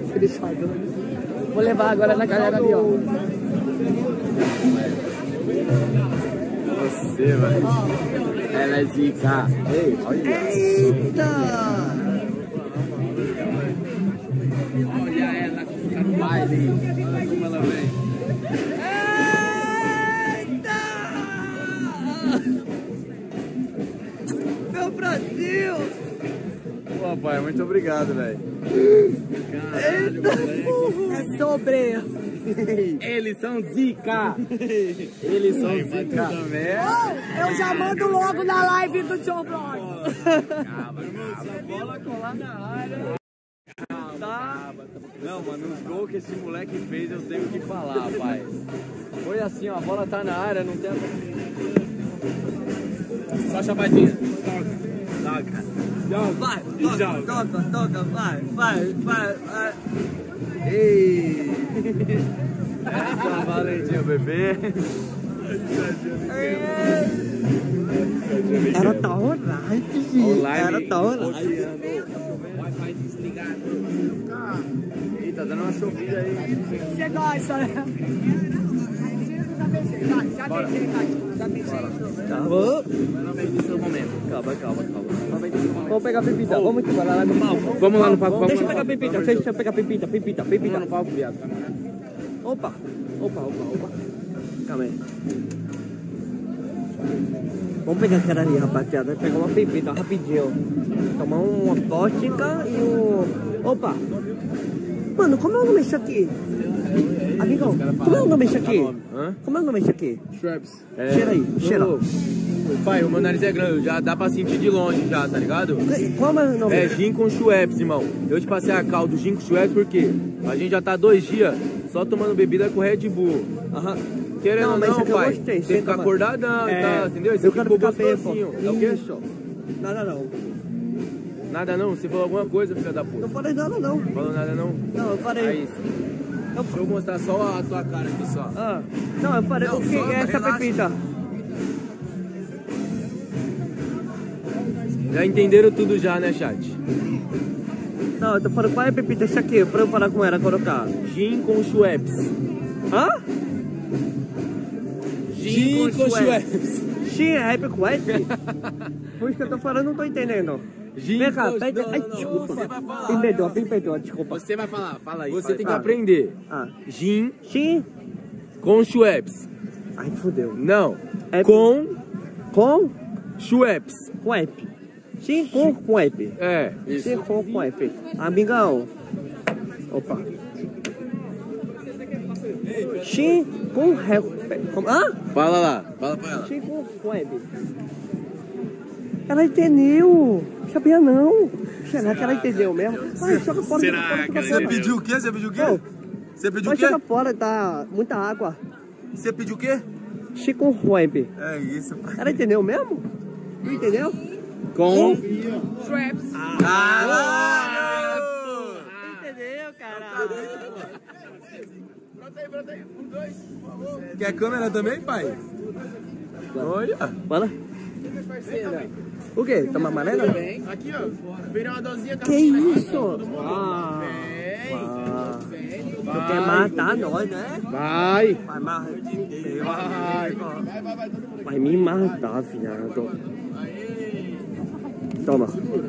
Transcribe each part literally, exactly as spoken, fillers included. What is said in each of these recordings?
Fechadores. Vou levar agora na galera ali, ó. Você, velho. Ela é zica. Ei, olha. Eita! Olha ela tá no baile. Olha como ela vem. Eita! Meu Brasil! Pô, pai, muito obrigado, velho. Eita! É sobre! Eles são zica! Eles são zica! Eu já mando logo na live do John Vlog! Calma, calma. Bola colar na área. Tá? Não, mano, os gols que esse moleque fez eu tenho que falar, pai. Foi assim, ó, a bola tá na área, não tem a... Só chapadinha. Toca. Toca. Vai, E toca, joga. toca, toca, vai, vai, vai, vai. Ei! Essa valentinha, bebê. Era tá online, gente. Era tá online. Wi-Fi desligado. Ih, tá dando uma chovida aí. Você gosta, né? Já deixei, já deixei. Tá bom? Esse é o momento. Calma, calma, calma. Vamos pegar a pepita, vamos aqui, vai lá no palco. Vamos lá no palco. Deixa eu pegar a pepita, deixa eu pegar a pepita, pepita, pepita. Vamos no palco, viado. Opa, opa, opa, opa. Calma aí. Vamos pegar aquela ali, rapaziada. Pegar uma pepita rapidinho. Tomar uma vodka e um... Opa! Mano, como é o nome disso aqui? Amigão, como é o nome disso aqui? Hã? Como é o nome disso aqui? Schweppes. Cheira aí, cheira. Ô, pai, o meu nariz é grande, já dá pra sentir de longe já, tá ligado? Qual é o nome? É gin com Schweppes, irmão. Eu te passei a cal do gin com Schweppes porque a gente já tá dois dias só tomando bebida com Red Bull. Aham. Querendo Não, ou mas não, isso aqui eu pai, gostei, tem que senta, ficar mano. acordadão e É, tal, entendeu? Esse eu aqui quero ficou ficar bem, gostosinho. pô. É o quê? Isso. Nada não. Nada não? Você falou alguma coisa, filha da Não puta? falei nada não. Falou nada não? Não, eu falei... Aí, deixa eu mostrar só a tua cara aqui só. Ah, não, eu falei, Não, o que só é essa relaxa. pepita? Já entenderam tudo já, né, chat? Não, eu tô falando, qual é a pepita? Isso aqui, pra eu falar com ela, colocar. Gin com Schweppes. Hã? Gin com Schweppes. Gin é rap com S? Por isso que eu tô falando, não tô entendendo. Gin Vem cá, com... pede... Não, Ai, não, não, desculpa. você vai falar. Me perdoa, me perdoa, desculpa. Você vai falar, fala aí. Você Fala, tem que fala. aprender. Ah, Gin Gin? com Schweppes. Ai, fodeu. Não, É- com Com? Schweppes. Com app. Gin com com app. É, isso. Gin com com app. Amigão. Opa. Gin com rap. Como? Hã? Fala lá, fala pra ela. Gin com com app. Ela entendeu. Sabia não. Será que ela entendeu mesmo? Ai, joga fora. Será joga fora, que joga ela fora. entendeu? Pediu o quê? Você pediu o quê? Não. Você pediu o Vai quê? jogar fora, tá muita água. Você pediu o quê? Chico Web. É isso, pai. Ela entendeu mesmo? Não entendeu? Com... Traps. Caralho! Entendeu, caralho? Pronto aí, pronto aí. Um, dois, por favor. Quer câmera também, pai? Olha. Fala. O quê? Toma amarela? Aqui, ó. Virou uma dosinha. Que isso? Ah, ah. Tu quer matar nós, né? Vai. Vai matar. Vai. Vai, vai, vai. Todo mundo. Vai me matar, filhado. Toma.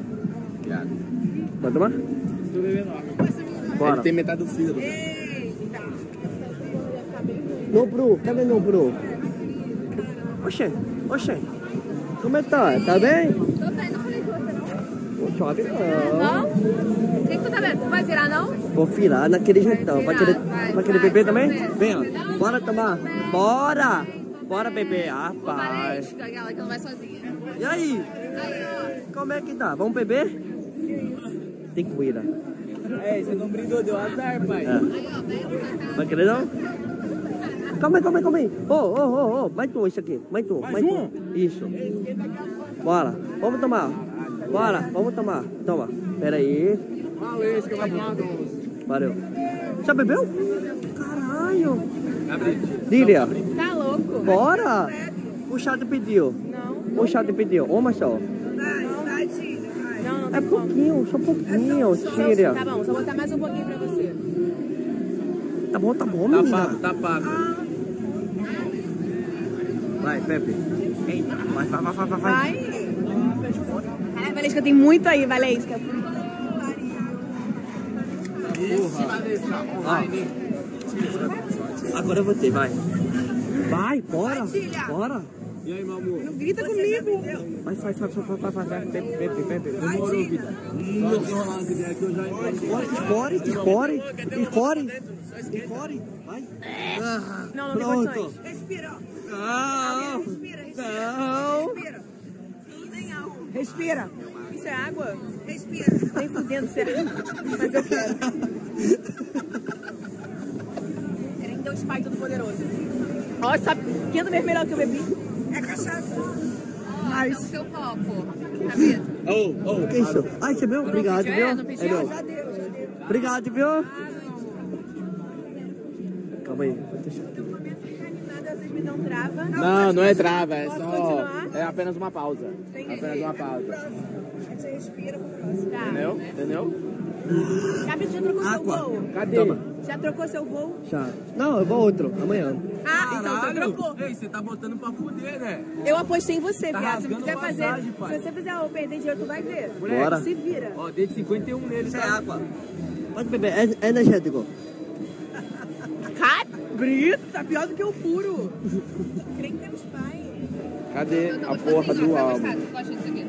Vai tomar? Tô bebendo água. Bora. Ele tem metade do fígado. No Bru, cadê no Bru? Oxê, oxê. Como é que tá? Tá bem? Tô bem, não falei com você não. Não chove não. Não? O que que tu tá vendo? Tu vai virar não? Vou virar naquele jeitão. Vai querer, Vai, vai querer vai, beber vai, também? vai. Vem, ó. Bora tomar. Bora! Bora beber. Ah, pai. Valesca, aquela que não vai sozinha. E aí? Aí, Como é que tá? Vamos beber? Tem que ir. É, você não brindou, deu azar, pai. É. Vai querer não? Calma aí, calma aí, calma aí. Ô, ô, ô, ô. Mais um isso aqui. Mais um. Mais um? Isso. Bora. Vamos tomar. Bora. Vamos tomar. Toma. Pera aí. Valesca, vai tomar doce. Valeu. Já bebeu? Caralho. Abre. Lília, ó. Tá louco? bora. O chá te pediu. Não. O chá te pediu. Uma só. Não, não É pouquinho, só pouquinho, tira. Tá bom, só botar mais um pouquinho pra você. Tá bom, tá bom, Tá menina. pago, tá pago. Vai, Pepe. Eita, vai, vai, vai, vai, vai. Vai. Caralho, Valesca, tem muito aí, Valesca. Ah. Agora eu vou ter, vai. Vai, bora. Bora. E aí, meu amor? Não grita comigo. Vai, vai, vai, vai, vai, vai, vai. Pepe, Pepe, Pepe. Demorou, vida. Só desenrolar uma ideia que eu já Escore, escore, escore. Escore, vai. Ah, Não, não tem pronto. condições. Respira. Não, Respira, respira. não. Respira. Nem álcool. Respira. Isso é água? Respira. Nem fudendo, será? Mas eu quero. Querem Deus Pai Todo-Poderoso. Ó, sabe, quinto vez melhor que eu bebi. É cachaça. Mas... o seu copo. Capeta. Oh, oh. Que isso? Ai, você viu? Obrigado, pediu? viu? É, não pediu? meu. Já deu, já deu. Obrigado, viu? Calma aí. Vou deixar. Eu começo a ficar animada, vocês me dão trava. Não, não é trava, é Posso só. continuar? É apenas uma pausa. Entendi. Apenas uma pausa. Aí você respira pro próximo. Tá. Entendeu? Entendeu? Gabi, já trocou seu Água. voo? Cadê? Toma. Já trocou seu voo? Já. Não, eu vou outro, amanhã. Ah, então você trocou. Ei, você tá botando pra fuder, né? Eu apostei em você, Tá viado. Se rasgando quiser fazer, passagem, pai. se você fizer eu perder dinheiro, tu vai ver. Bora. Se vira. Ó, dei de cinquenta e um nele, Isso é tá? água. Pode beber, é, é energético. Cabrito, tá pior do que o puro. Crê que temos pai. Cadê Eu tô a gostosinho, porra do você vai álbum? gostar, você gosta disso aqui?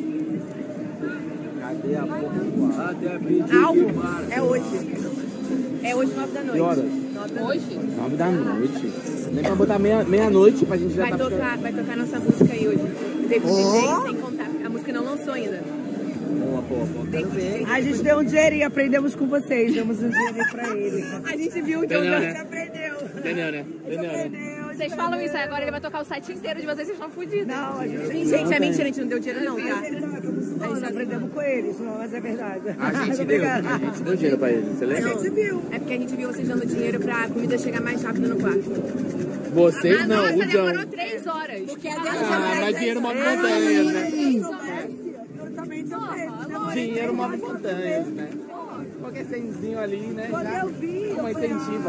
Cadê a porra do álbum? Cadê a pedido? Álbum é hoje. É hoje, nove da noite. Que horas? Nove da noite. Hoje? Nove da noite. Nem pra botar meia- meia-noite pra gente já Vai tá tocar, vai tocar nossa música aí hoje. Teve D J sem contar. A música não lançou ainda. Boa, boa, boa. Quero ver. A gente deu um dinheirinho e aprendemos com vocês. Demos um dinheirinho pra ele. A gente viu que eu Entendeu, não né? Aprendeu. Entendeu, né? Entendeu, né? Vocês falam isso aí, agora ele vai tocar o site inteiro de vocês, vocês estão fodidos. Não, a gente... Gente, é mentira, a gente não deu dinheiro não, tá? Nós aprendemos com eles, não, mas é verdade. A gente deu, a gente deu dinheiro pra ele, você A lembra? gente viu. É porque a gente viu vocês dando dinheiro pra comida chegar mais rápido no quarto. Vocês A não, nossa o John. demorou três horas. Porque a Ah, mas dinheiro move montanhas, né? Eu também também. Dinheiro move montanhas, né? Qualquer cenzinho ali, né? Quando Já eu vi, é uma eu falei, incentiva.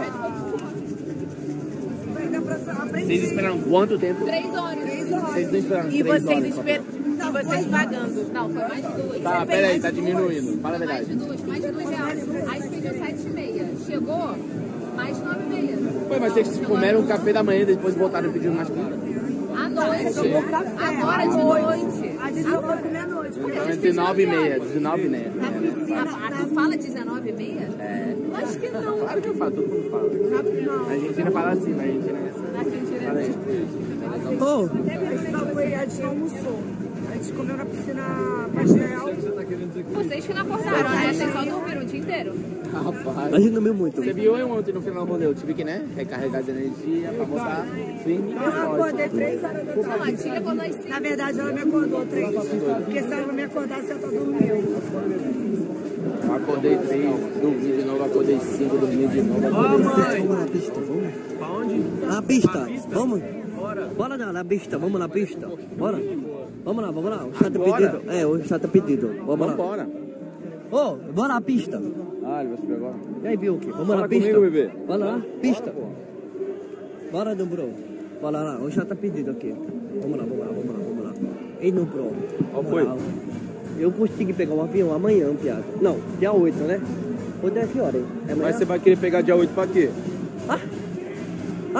Ainda pra aprender. Vocês esperaram quanto tempo? Três horas. Vocês não esperaram E três vocês, horas? esper... e vocês pagando. Não, foi mais de duas. Tá, peraí, tá diminuindo. Fala a Mais verdade. de duas, mais de duas reais. Aí pediu sete e meia. Chegou, mais nove e meia. Foi, mas vocês comeram o café da manhã e depois voltaram pedindo mais comida. À noite. Tomou café. Agora de noite. A gente só foi comer à noite. Então, dezenove e meia, dezenove e meia. Na piscina. Ah, tu fala dezenove e meia? É. Acho que não. Claro que eu falo, todo mundo fala. A Argentina fala assim, mas a Argentina é assim. Na Argentina Fala é aí. assim. Ô, A gente só foi, a gente almoçou. A gente comeu na piscina pastel. Vocês que não acordaram, né? Vocês só dormiram o dia inteiro. Rapaz. a gente dormiu muito. Você viu eu ontem no final do rolê? Eu tive que, né, recarregar as energias pra voltar firme e Eu acordei forte. três horas da Não, tarde. a tia acordou às cinco. Na verdade, ela me acordou três. Porque se ela não me acordasse, ela tá dormindo. Eu acordei três, dormi de novo, acordei cinco, dormi de novo, acordei seis. Vamos na pista, vamos? Pra onde? Na pista, vamos? Bora na, na pista, vamos na pista. Bora. Vamos lá, vamos lá. O chat Agora? pedido. É, o chat pedido. Vamos lá. Vambora. Ô, bora na pista. Ah, ele vai subir agora. E aí, Vilk? Vamos Fala na pista. comigo, bebê. Bora lá, pista. Bora no bro. Bora lá, o chat tá pedido aqui. Vamos lá, vamos lá, vamos lá, vamos lá. E no bro. Qual Na foi? moral, eu consegui pegar um avião amanhã, piada. Não, dia oito, né? Hoje é que hora, hein? É amanhã? Mas você vai querer pegar dia oito pra quê? Ah? Ah?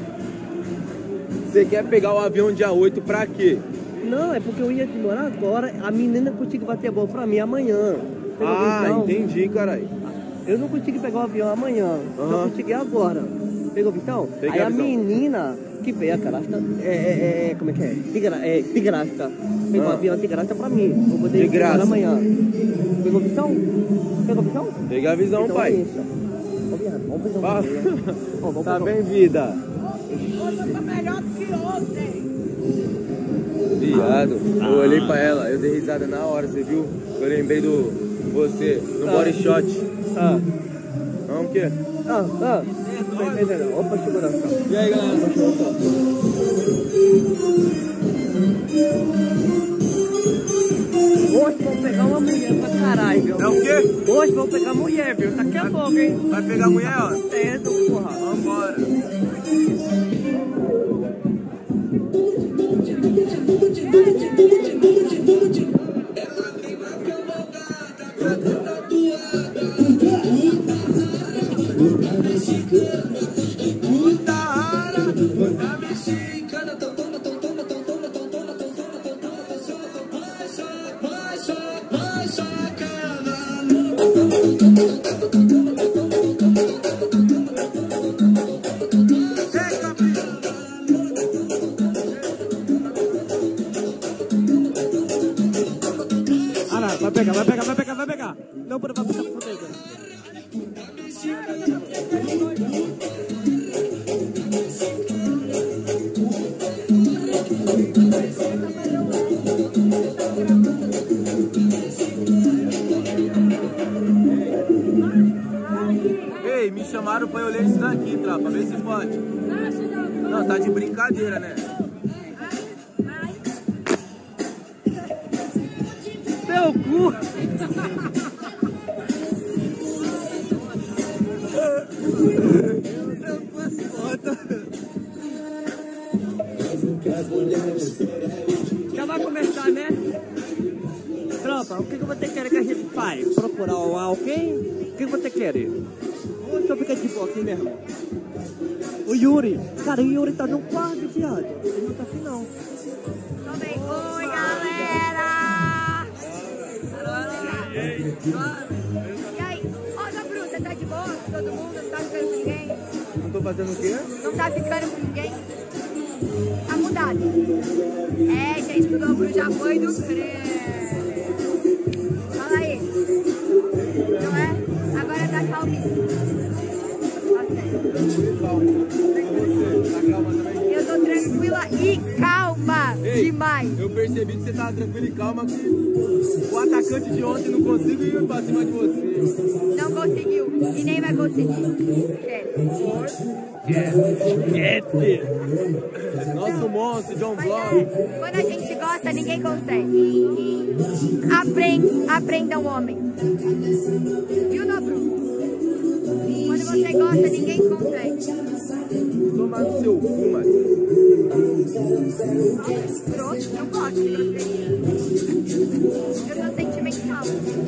Você quer pegar o avião dia oito pra quê? Não, é porque eu ia demorar agora. A menina conseguiu bater a bola pra mim amanhã. Pegou Ah, visão? entendi, caralho. Eu não consegui pegar o avião amanhã. Só Aham. consegui agora. Pegou visão? Peguei Aí a a visão. menina que veio a carasta, é, é, é, como é que é? Tigra, é tigrasta. Pegou o Ah. avião tigrasta pra mim. Vou poder De ir graça. amanhã. Pegou visão? Pegou visão? Pega a visão, Então pai. é isso. Ô, viado, vamos fazer um Ah. vídeo, né? Ó, vamos Tá fazer um- bem, vida. Hoje tá melhor do que ontem. Viado. Eu olhei pra ela, eu dei risada na hora, você viu? Eu lembrei do você, no Ah. body shot. Ah, Não, o quê? ah, ah. Tá entendendo? Opa, segurança. E aí, galera? Opa, segurança. Oi. Hoje vou pegar uma mulher pra caralho, viu? É o quê? Hoje vou pegar mulher, viu? Daqui a pouco, hein? Vai pegar mulher, ó? Certo, porra. Vambora. Ah, vai pegar, vai pegar, vai pegar, vai pegar. Não, vai puxar pra frente. Ei, me chamaram pra eu ler isso daqui, tropa. Vê se pode. Não, tá de brincadeira, né? Teu cu! Já vai começar, né? Tropa, o que, que você quer que a gente faz? Procurar alguém? O que, que você quer? Ou só fica de boa aqui mesmo? O Yuri, cara, o Yuri tá no quarto, viado. Ele não tá aqui não. Oi, galera! E aí? Ô, Dabru, você tá de boa com todo mundo? Não tá ficando com ninguém? Não tô fazendo o quê? Não tá ficando com ninguém? Tá mudado. É, gente, o Dabru já foi do credo. Fala aí. Não é? Agora é da calvície. Eu tô tranquila e calma. Ei, demais. Eu percebi que você tava tranquilo e calma, que o atacante de ontem não conseguiu ir pra cima de você. Não conseguiu. E nem vai conseguir. Esquece. Nosso monstro, John Mas Block. é, quando a gente gosta, ninguém consegue. Aprende, aprendam homens. Viu, Dabru? Quando você gosta, ninguém consegue. Toma no seu cu, mano. Grosso, não gosto de grosseria. Eu sou sentimental.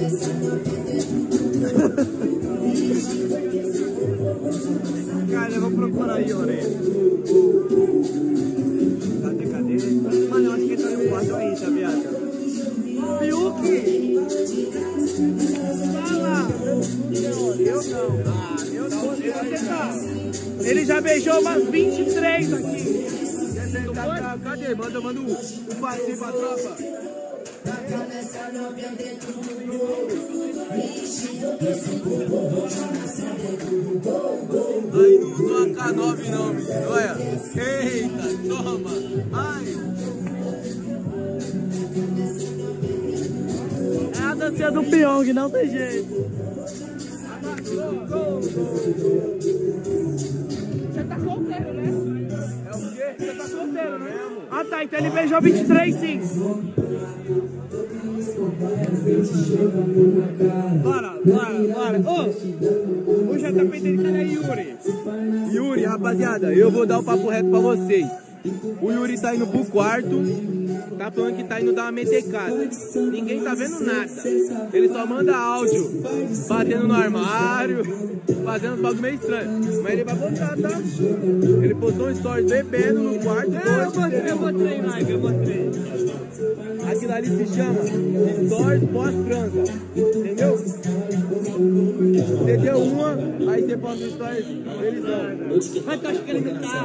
Cara, eu vou procurar aí, Orelha. Cadê, cadê? Mano, eu acho que ele tá no quarto ainda, viado. Fiuk! Fala! Eu não. Ah, eu não. Onde você tá? Ele já beijou umas vinte e três aqui. Tá, cadê? Manda, manda um, um passeio pra tropa. Aí não usou a K nove não, menino. Olha. Eita, toma. Ai. É a dancinha do Pyong, não tem jeito. Você tá solteiro, né? É o quê? Você tá solteiro, né? Ah tá, então ele beijou vinte e três sim. Bora, bora, bora. Ô, o J P dele, cadê Yuri? Yuri, rapaziada, eu vou dar o papo reto pra vocês. O Yuri tá indo pro quarto, tá falando que tá indo dar uma metecada. Ninguém tá vendo nada. Ele só manda áudio, batendo no armário, fazendo uns bagulho meio estranho. Mas ele vai botar, tá? Ele postou um story bebendo no quarto. É, eu mostrei, eu mostrei em live, eu mostrei. Aquilo ali se chama stories pós-transa, entendeu? Você deu uma, aí você posta stories felizão. Mas tu acha que ele não tá?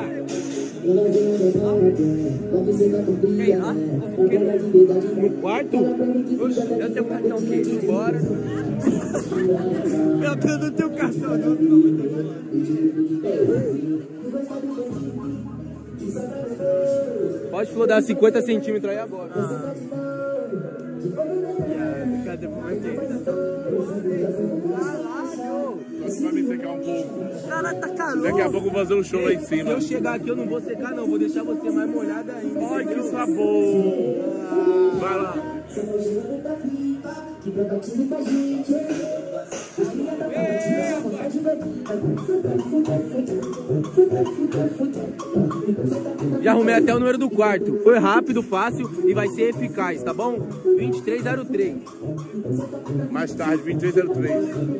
Quer ir lá? No quarto? Oxe, eu tenho cartão aqui. Bora. Meu Deus, não tenho cartão. Pode flodar cinquenta centímetros aí agora. Ah. Cadê o Vai me secar um pouco. cara tá calor. Daqui a pouco eu vou fazer um show lá em Se cima. eu chegar aqui, eu não vou secar, não. Vou deixar você mais molhada ainda. Ai, que sabor. Vai lá. Já arrumei até o número do quarto. Foi rápido, fácil e vai ser eficaz, tá bom? vinte e três zero três. Mais tarde, vinte e três zero três.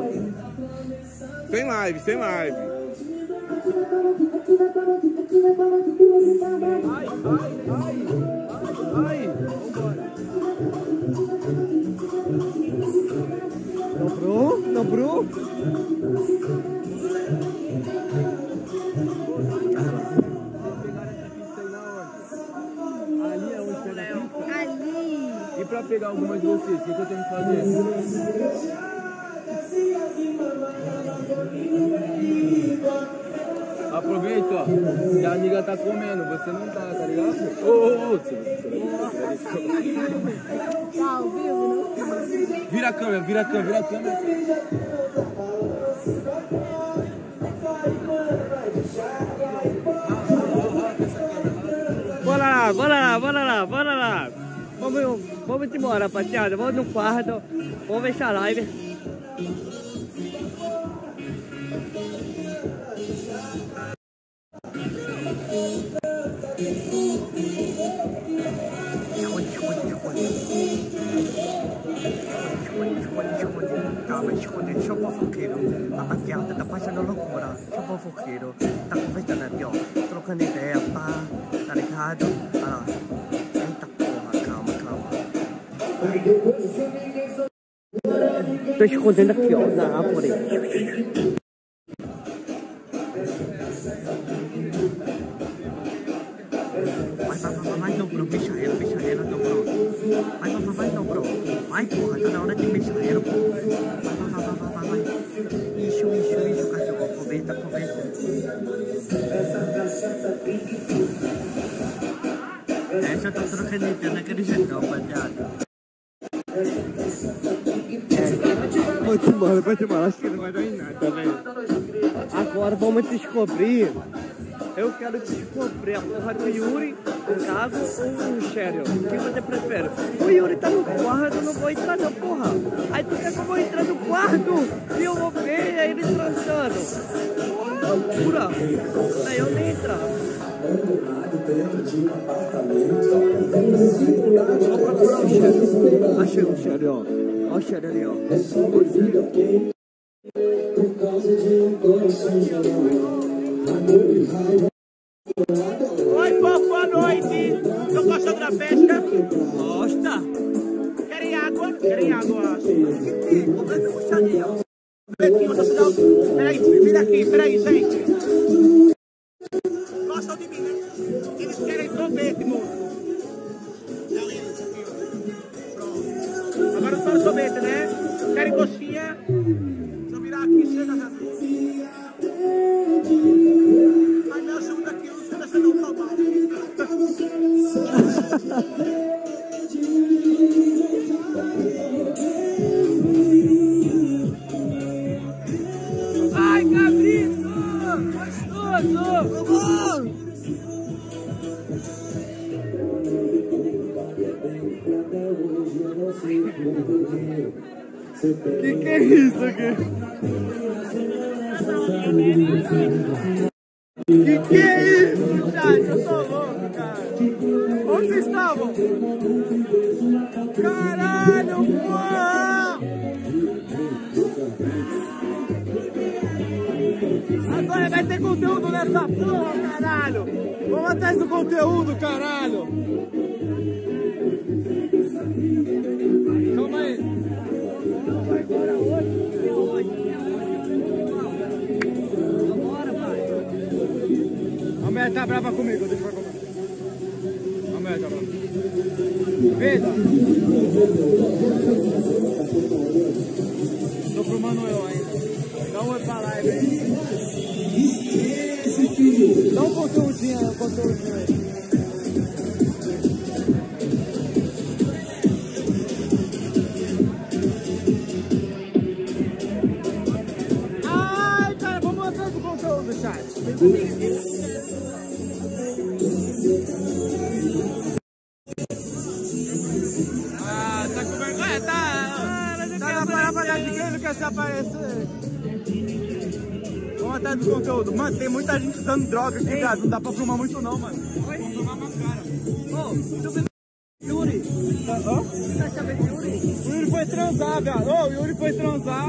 Sem live, sem live. Ai, ai, ai, ai, vambora. Dobrou? Dobrou? Ali é onde pega a pizza? Ali. E pra pegar algumas de vocês, o que, que eu tenho que fazer? Aproveita, ó. Se a amiga tá comendo, você não tá, tá ligado? Ô, ô, ô. Tá ao vivo, né? Vira a câmera, vira a câmera, vira a câmera. Bora lá, bora lá, bora lá, bora lá. Vamos, vamos embora, rapaziada. Vamos no quarto. Vamos fechar a live. Calma, esconde, deixa o fofoqueiro. Rapaziada, tá passando loucura. Deixa o fofoqueiro. Tá conversando aqui, ó. Trocando ideia, pá. Tá ligado? Olha lá. Eita porra, calma, calma. Tô escondendo aqui, ó, na árvore. Vai, vai, vai, vai, dobrou. Fecha ela, fecha ela, dobrou. Vai, vai, vai, dobrou. Vai, porra, tá na hora de fechar ela, porra. Vai, vai, vai, vai, vai, vai. Ixo, ixo, ixo, cachorro. Aproveita, aproveita. Essa eu tô trocando ideia naquele jeitão, rapaziada. Vou te embora, vou te embora. Acho que não vai dar em nada, velho. Agora vamos descobrir. Eu quero descobrir a porra do Yuri, o Gago ou o Cheryl. O que você prefere? O Yuri tá no quarto, eu não vou entrar não, porra. Aí tu quer que eu vou entrar no quarto e eu vou ver ele transando. Porra, loucura. Aí eu nem entrar. Vou procurar o Cheryl. Achei o Cheryl, ó. Olha o Cheryl ali, ó. Oi, povo, boa noite. Estão gostando da festa? Gosta? Querem água? Querem água, eu acho. Comprei um puxadinho. Betinho, você dá... Peraí, vira aqui, peraí, gente. Gostam de mim, né? Eles querem sorvete, moço. Pronto. Agora só sorvete, né? Querem coxinha? Deixa eu virar aqui, chega já. Ai, me ajuda aqui, não sei deixar não trabalho. Ai, cabrito! Gostoso! Vamos! Que que é isso aqui? Que que é isso, chat? Eu tô louco, cara. Onde vocês estavam? Caralho, porra! Agora vai ter conteúdo nessa porra, caralho! Vamos atrás do conteúdo, caralho! Calma aí! A mulher tá brava comigo, deixa eu ver. A mulher tá brava. Veja! Tô pro Manuel ainda. Dá um oi pra live aí. Dá um conteúdinho aí, um conteúdinho aí. Ai, cara, vamos atrás do conteúdo, chat. Vem comigo. Ah, tá com vergonha? Tá. quer se aparecer. Vamos atrás do conteúdo. Mano, tem muita gente usando drogas, ligado? Não dá pra filmar muito não, mano. Vamos tomar pra cara. Ô, Yuri. Hã? Tá sabendo de Yuri? O Yuri foi transar, viado. Ô, o Yuri foi transar.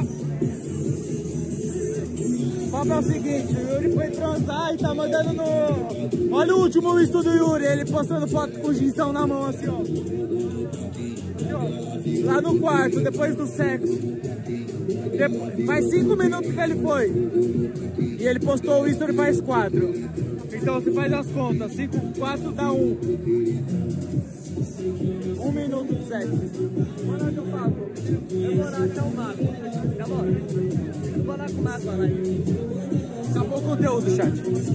O papo é o seguinte, o Yuri foi transar e tá mandando no... Olha o último estudo do Yuri, ele postando foto com o ginsão na mão, assim, ó. Assim, ó. Lá no quarto, depois do sexo. Depois, faz cinco minutos que ele foi. E ele postou o history faz quatro. Então você faz as contas, cinco, quatro dá um. Um minuto de sexo. Bora que eu falo. Eu vou lá achar o mago. Tá bom? Eu vou lá com o mago lá. Acabou o conteúdo, chat.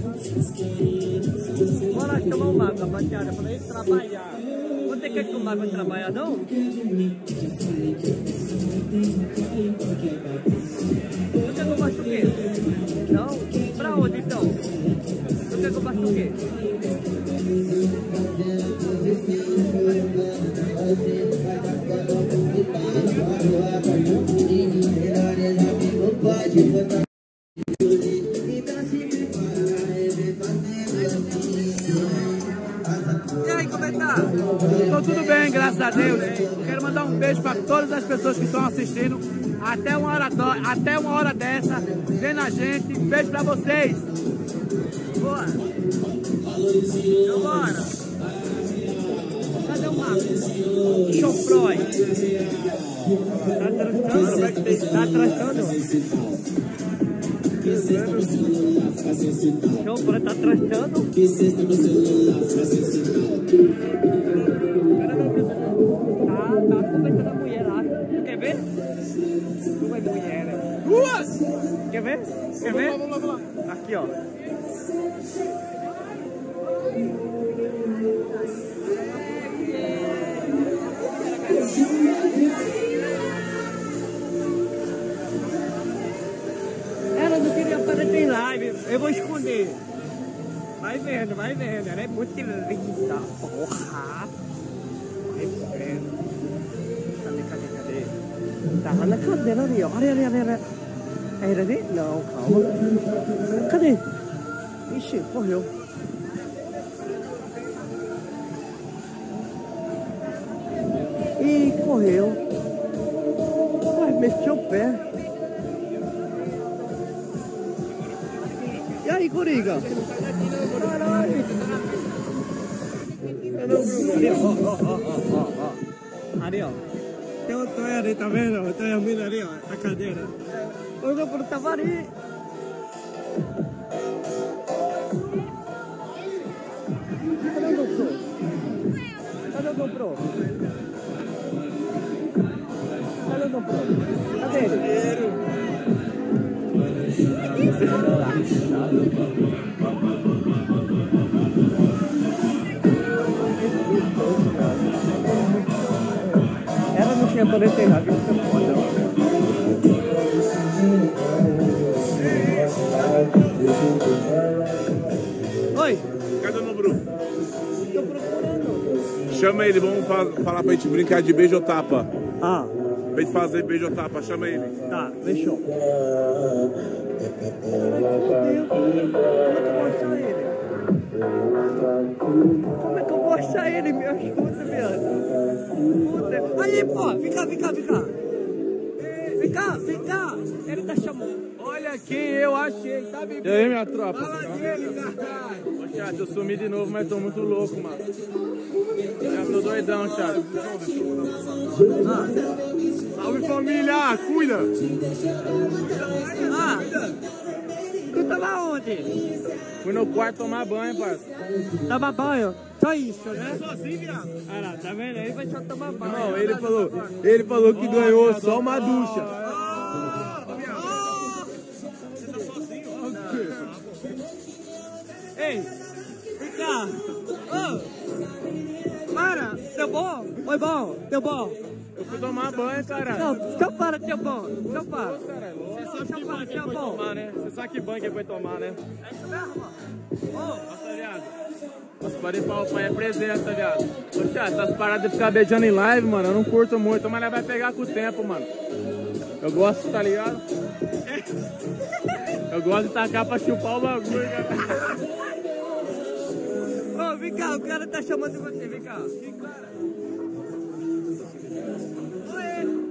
Bora chamar o mago, rapaziada, pra ele trabalhar. Você quer que o mago vai trabalhar, não? Você quer que eu faça o quê? Não? Pra onde então? Você quer que eu faça o quê? E aí, como é que tá? Tô tudo bem, graças a Deus. Quero mandar um beijo pra todas as pessoas que estão assistindo. Até uma hora, do... Até uma hora dessa, vendo a gente. Beijo pra vocês. Boa! Então bora! Cadê o mago? Chofrói! Tá trastando? Tá trastando? Chofrói tá trastando? Tá, tá conversando a mulher lá. Quer ver? Como é mulher, né? Duas! Quer ver? Quer ver? Vamos lá, vamos lá. Aqui, ó. Ela não queria aparecer em live. Eu vou esconder. Vai vendo, vai vendo. Ela é muito linda. Porra. Vai vendo. Cadê, cadê, cadê? Tá lá na cadeira ali, ó. Olha ali, olha ali. É ele ali? Não, calma. Cadê? Ixi, correu. Ih, correu. Ué, mexeu o pé. E aí, Coriga? Caralho. Ali, ó, ó, ó, ó, ó, ó. Ali, ó. Tem um tonho ali, tá vendo? Tem a mina ali, ó, a cadeira. O grupo tava ali. Cadê o GoPro? Cadê o GoPro? Cadê o GoPro? Cadê ele? Ela não tinha poder ter rápido, fica foda. Oi? Cadê o Bruno? Tô procurando. Chama ele, vamos fa falar pra gente brincar de beijo ou tapa. Ah, Pra gente fazer beijo ou tapa, chama ele. tá, fechou. Como é que eu vou achar ele? Me ajuda, viado. Puta. Aí, pô, vem cá, vem cá, vem cá. Vem cá, vem cá. Ele tá chamando. Olha quem eu achei, tá, bebê? E aí, minha tropa? Fala dele, caralho. Ô, chat, eu sumi de novo, mas tô muito louco, mano. Já tô doidão, chat. Ah, Salve família, cuida! ah. Tu tava onde? Fui no quarto tomar banho, parça. Tava banho. Só isso, né? Sozinho, viado. Ah, lá, tá vendo? Ele vai só tomar banho. Não, ele falou, ele falou que ganhou só uma ducha. Ei, vem cá. Ô, para, deu bom? Foi bom? Deu bom? Eu fui tomar banho, caralho. Não, então para, deu bom. Então para. Você sabe Então que para, banho que deu foi bom. tomar, né? Você sabe que banho que foi tomar, né? É isso mesmo, ó. Nossa, viado. Nossa, parei pra o pai é presença, viado. Ô, chat, essas paradas de ficar beijando em live, mano, eu não curto muito, mas nós vai pegar com o tempo, mano. Eu gosto, tá ligado? Eu gosto de tacar pra chupar o bagulho, cara. Ô, vem cá, o cara tá chamando você, vem cá. Que cara? Oi!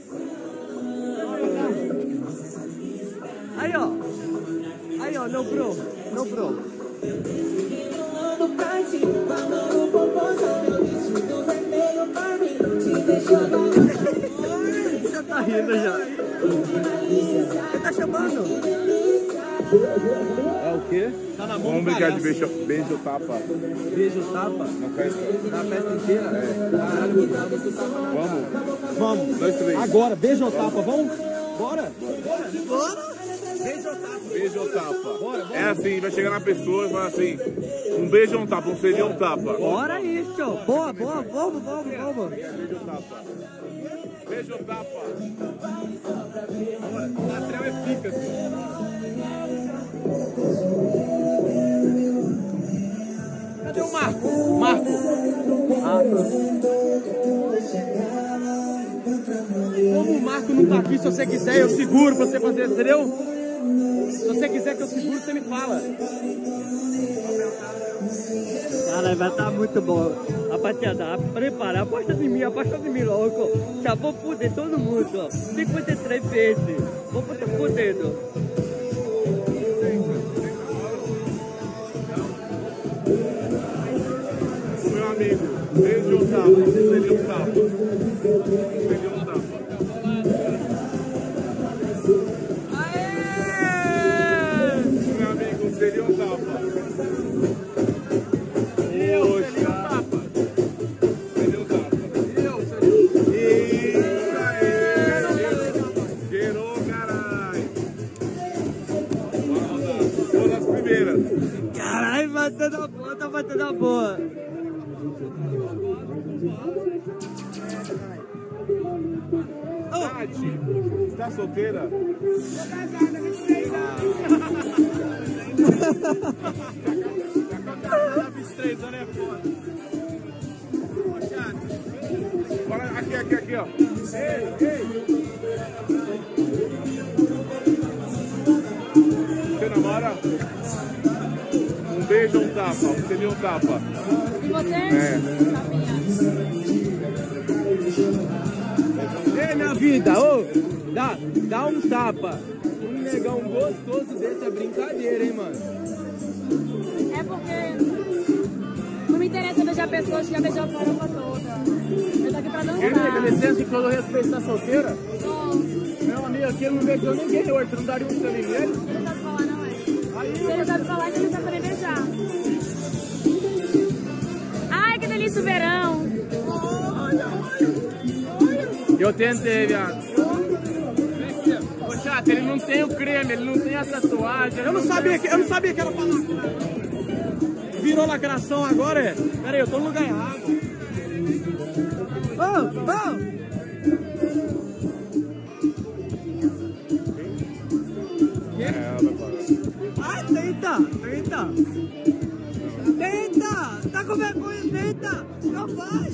Aí, ó. Aí, ó, no bro. No bro. Você tá rindo já. Você tá chamando? É o quê? Tá na mão. Vamos brincar de beijo, beijo tapa. Beijo tapa? Na festa. Na festa inteira? É. Caralho, vou dar beijo tapa. Vamos. Vamos. Dois, três. Agora, beijo ou tapa, vamos? Bora? Bora? Beijo tapa. Beijo ou tapa. Bora, bora. É assim, vai chegar na pessoa e falar assim, um beijo ou um tapa, um seria um tapa. Bora isso. Boa, boa, vamos, vamos, vamos. Beijo ou tapa. Beijo ou tapa. Latrão é pica, assim. Cadê o Marco? Marco. Ah, como o Marco não tá aqui, se você quiser, eu seguro pra você fazer, entendeu? Se você quiser que eu seguro, você me fala. Cara, vai estar muito bom. Rapaziada, prepara, aposta de mim, aposta de mim logo. Já vou foder todo mundo, ó. cinquenta e três vezes. Vou botar fodendo. Meu amigo, beijo ou tapa, seria um tapa. Seria um tapa. Aê! Meu amigo, seria um tapa. Eu seria um tapa. Seria um tapa. Eu seria. Eita, aê! Gerou, caralho. Bora rodar. Vou nas primeiras. Caralho, batendo a boa, tá batendo a boa. Tati, você tá solteira? vinte e três anos é foda. Bora, aqui, aqui, aqui, ó. Ei, ei. Você namora? Um beijo ou um tapa? Você viu um tapa? E você? É. Ei, minha vida, ô, dá, dá um tapa. Um negão gostoso desse é brincadeira, hein, mano? É porque não me interessa beijar pessoas que já beijou a farofa toda. Eu tô aqui pra Ei, nega, dançar. licença, com todo respeito, tá solteira? Tô. Meu amigo, aqui ele não beijou ninguém hoje, você não daria um selinho nele? Você não sabe falar, não é? Aí, Se ele sabe falar, então ele sabe também beijar. Ai, que delícia o verão. eu tentei, viado. Ô, chato, ele não tem o creme, ele não tem a tatuagem. Eu não sabia que, eu não sabia que era pra lacrar. Virou lacração agora, é? Pera aí, eu tô no lugar errado. Oh, oh! Ai, tenta, tenta. Tenta, tá com vergonha, tenta. Não vai.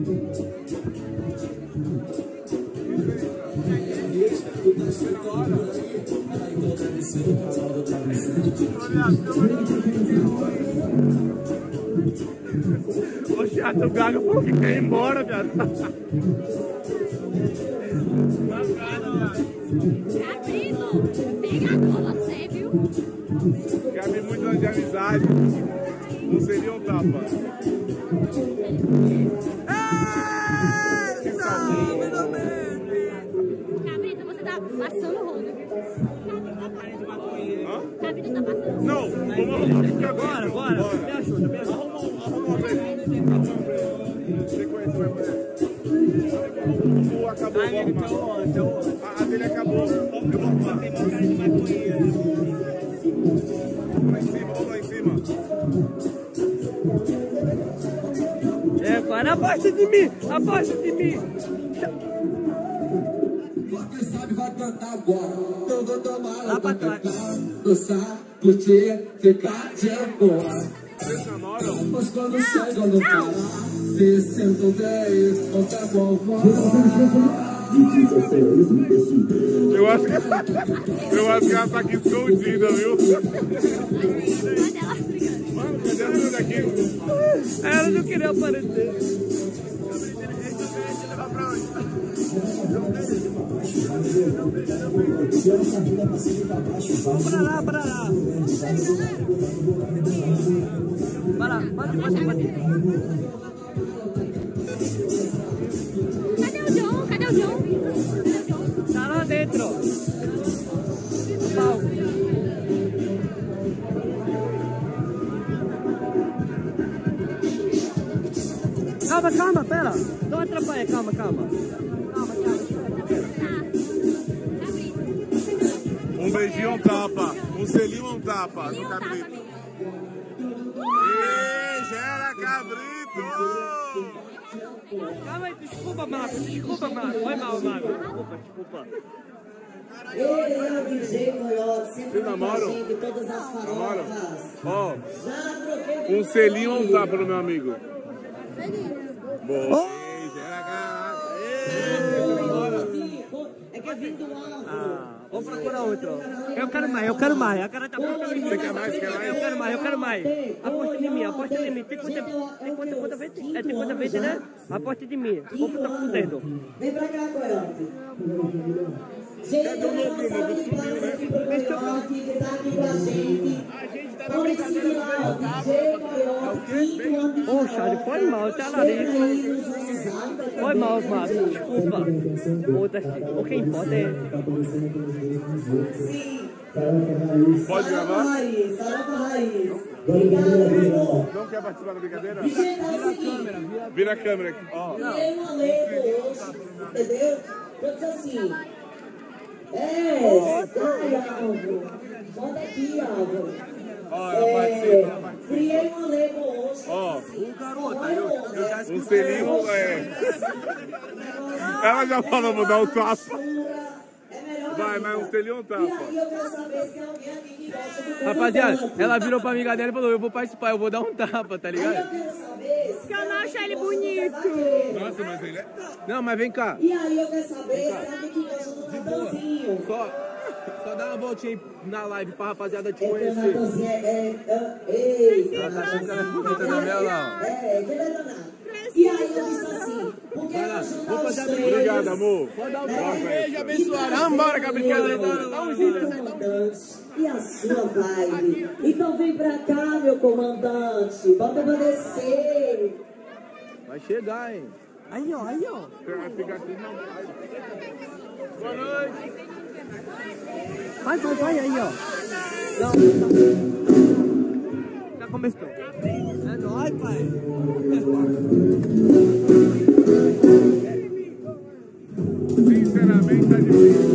Ô, chato, o Gaga falou que quer ir embora, viado. Cabrito, pegador você, viu? Quer muito anos de amizade. Não seria um tapa. Ei, não, finalmente. Cabrito, você tá passando rolo, viu? Cabrito tá passando rolo. Não, vamos arrumar aqui agora. Bora, bora. Me ajuda, me ajuda. Arruma uma vez. Você conhece a mulher? Tu acabou, vou arrumar. A, a dele acabou. Eu vou arrumar. Vamos lá em cima, vamos lá em cima. É, para, aposta de mim, aposta de mim. Quem sabe vai cantar agora. Eu vou tomar Lá pra trás. dançar, curtir, ficar de boa. Vocês namoram? Mas quando chega no carro, se sentam bem, conta com a voz. Eu acho que, eu acho que ela tá aqui escondida, viu? Mano, cadê a sua daqui? Ela não queria aparecer. Vamos pra lá, pra lá. Para lá, bate, bate, bate. Cadê o John? Cadê o John? Tá lá dentro. No palco. Calma, calma, pera. Não atrapalha, calma, calma. Calma, calma. Um beijinho, um tapa. Um selinho, um tapa no cabrito. Ê, gera cabrito! Calma aí, desculpa, Marco, desculpa, Marco. Foi mal, Marco. Desculpa, desculpa. Ele é o D J Coyote, sempre Vocês com a namoram? gente, todas as farofas. Ó, Já troquei um selinho ou um tapa no meu amigo? Boa. Oh! Ê, gera cabrito. É que é vindo do alto. Ah, vou procurar outro. Eu quero mais, eu quero mais. A cara tá muito bonita. Você quer mais? Quer mais? Eu quero mais, eu quero mais. Aposta de mim, aposta de mim. Tem quantas tem quanta, quanta vezes? É, tem quantas vezes, né? Aposta de mim. Vou botar fudendo. Vem pra cá, Coyote. Gente, eu vou passar um espaço aqui pro Coyote, que tá aqui com a gente. Vamos ensinar o D J Coyote. Ô, Charlie, foi mal, tá na lista. Foi mal, Marco, desculpa. Foda-se. O que importa é... Sim. Pode gravar? Raiz, Farofa Raiz. Obrigada, Bruno. Não quer participar da brincadeira? Gente, é o seguinte. Vira a câmera aqui. Ó. Criei uma lego hoje, entendeu? Eu disse assim. É, ai, Álvaro. Bota aqui, Álvaro. Ó, ela participa. Criei uma lego hoje. Ó, um selinho, é. Ela já falou, vou dar um tapa. Vai, mas um selinho ou um tapa? E aí eu quero saber se tem alguém aqui que gosta do Rapaziada, ela virou pra amiga dela e falou, eu vou participar, eu vou dar um tapa, tá Aí eu ligado? quero saber se Porque eu não acho ele bonito. Nossa, mas ele é... Não, mas vem cá. E aí eu quero saber se tem alguém que gosta do Natanzinho. Só, só dá uma voltinha aí na live pra rapaziada te É que o conhecer. Natanzinho é... é, é ei, Ela tá achando que ela é bonita da Mel, não. é, que ele é danado. E aí eu disse assim, por que não juntar os três? Obrigado, amor. Pode dar um beijo abençoado. Vambora com a brincadeira. Dá um giro. Comandante, e a sua vibe? Então vem pra cá, meu comandante. Bota pra descer. Vai chegar, hein? Aí, ó, aí, ó. Fica aqui, não. Boa noite. Vai, vai, vai, aí, ó. Não, já começou. É nóis, pai. Sinceramente, tá difícil.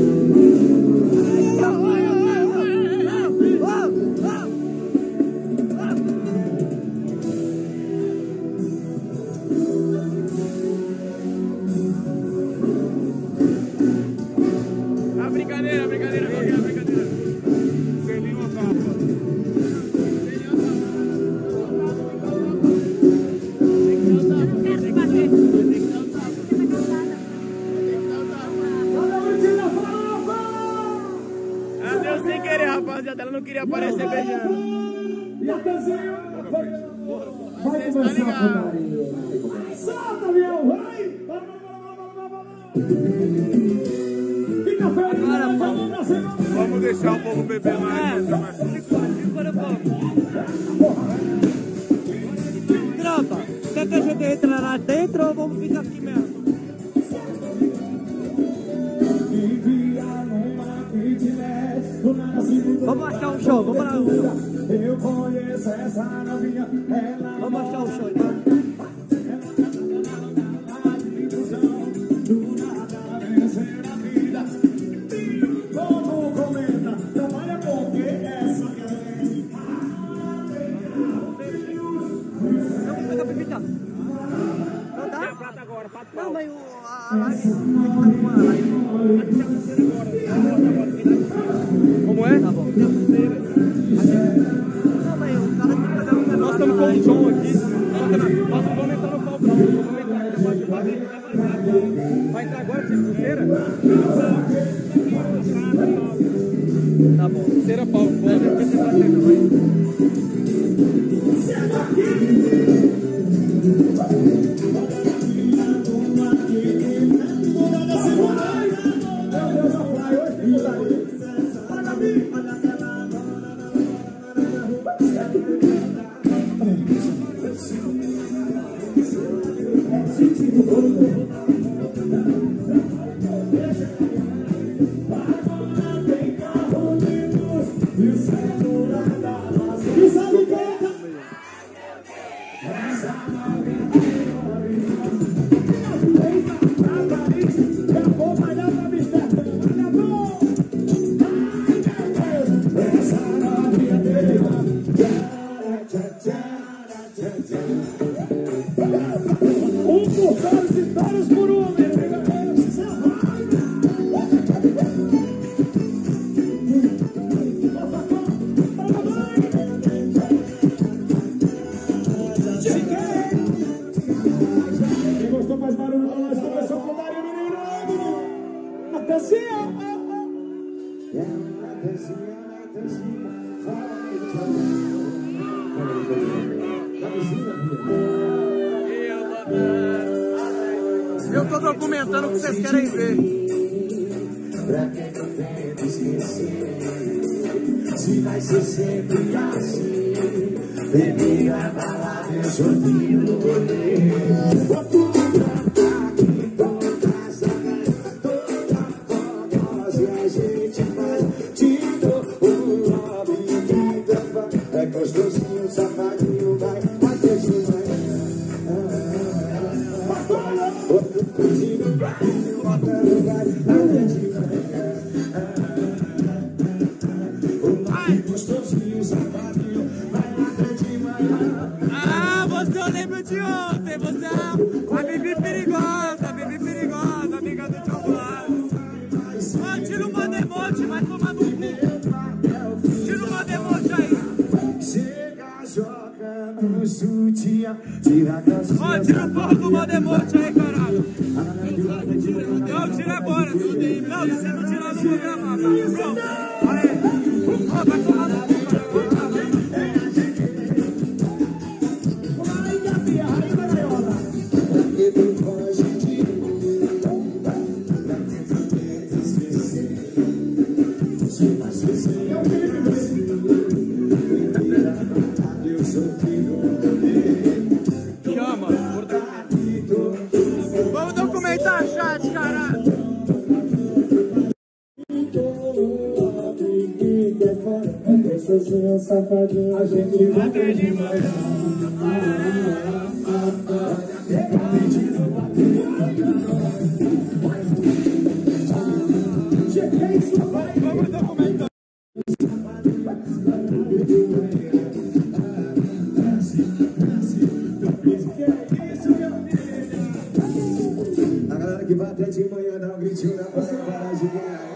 A brincadeira, a brincadeira, qual que é a brincadeira? Selinho ou tapa? Ela deu sem querer, rapaziada. Ela não queria aparecer beijando. Vai começar a putaria. Solta, meu, vai! Fica feliz, Vamos deixar o povo beber mais. Tropa, quer que a gente entre lá dentro ou vamos ficar aqui mesmo? Vamos achar um show, vamos lá. Eu conheço essa novinha, ela Vamos achar um show, então. como comenta, trabalha porque essa Eu vou pegar bebida. Não dá? Não, mas o, a, a live tem que estar com a live. Como é? Tá bom. Não, mas o cara tem que pegar um negócio. Nós estamos com o John aqui. Só que nós não vamos entrar no palco, não. Nós vamos entrar aqui na parte de baixo. Vai Vai entrar agora, sem pulseira? Tá bom. Pulseira, pau, pode porque você tá tendo, vai. Eu tô documentando o que vocês querem ver. Pra que eu tento esquecer? Se vai ser sempre assim, bebi a balada, eu sorri no rolê. Vou tudo pra aqui, toda sacanagem, toda famosa, e a gente faz de novo um love que faz. É gostosinho, safadinho, vai bater de manhã. Outro cozinho, vai, vai, bater de manhã. Gostosinho, safadinho, vai bater de manhã. Ah, você eu lembro de ontem, você é a Bibi perigosa, a Bibi perigosa, amiga do chocolate. Ó, tira o Mandemote, vai tomar no cu. Tira o Mandemote aí. Chega jogando no sutiã, tira a calcinha. Ó, tira o fogo do Mandemote aí, caralho. Não, tira agora. Não, você não tira, não vou gravar. Pronto, olha aí. Ó, vai tomar no cu. Vamos documentar chat, caralho. Safadinho, a gente vai ter de manhã. Vamos documentar. A galera que bate de manhã dá um gritinho na praia para de ganhar.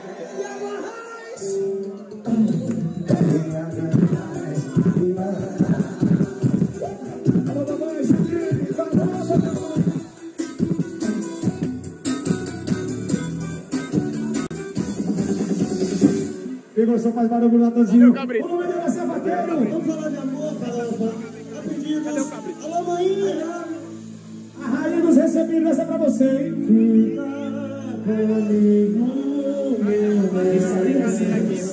Igor, só faz barulho lá, Tadinho. Cadê o cabrito? O nome dele é Zé Vaqueiro. Vamos falar de amor, falar, falar. Rapidinho. Cadê o cabrito? Alô, mãinha. A rainha dos recebidos, essa é pra você, hein? Fica comigo, meu bem.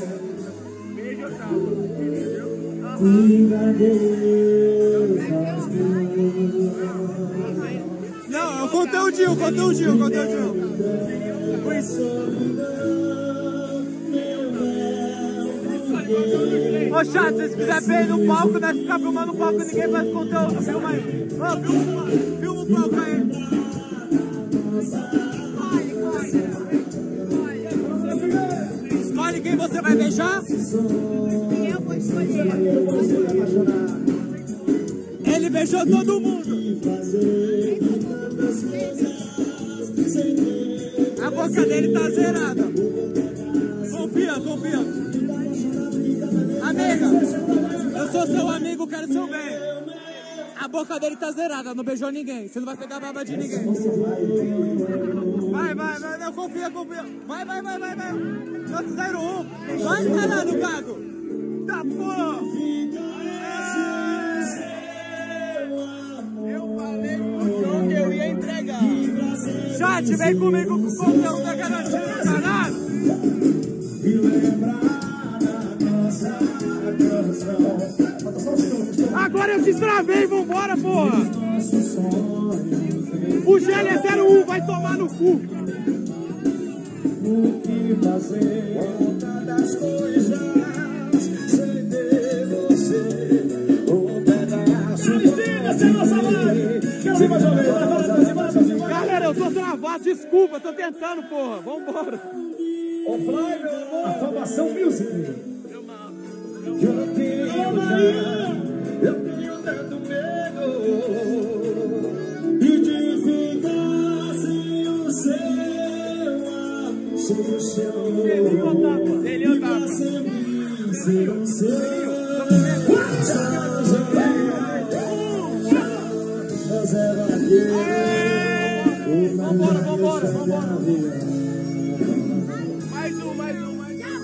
Cuida Deus. Não, é o conteúdinho, o conteúdinho, o conteúdinho. Ô chat, se vocês quiserem ver no palco, nós ficar filmando o palco, ninguém faz conteúdo, filma aí. Ô, filma, filma o palco aí. Escolhe quem você vai beijar? Eu vou escolher. Ele beijou todo mundo. A boca dele tá zerada. Confia, confia. Amiga, eu sou seu amigo, quero seu bem. A boca dele tá zerada, não beijou ninguém. Você não vai pegar a baba de ninguém. Vai, vai, vai, não, confia, confia. Vai, vai, vai, vai, vai. Nossa, zero um. Vai, caralho, Gago. Tá, porra. Eu falei pro João que eu ia entregar. Chat, vem comigo com o botão da garantia, caralho. Agora eu destravei, vambora, porra. O G L é zero um, vai tomar no cu. O que fazer? Conta das coisas sem ter você. Um pedaço. Galera, eu tô travado, desculpa, tô tentando, porra. Vambora. Ô, Flávio, a formação Music. Eu tenho, eu tenho tanto medo de ficar sem o seu amor, sem o seu amor, ficar sem mim, sem o seu. Vambora, vambora, vambora. Mais um, mais um, mais um.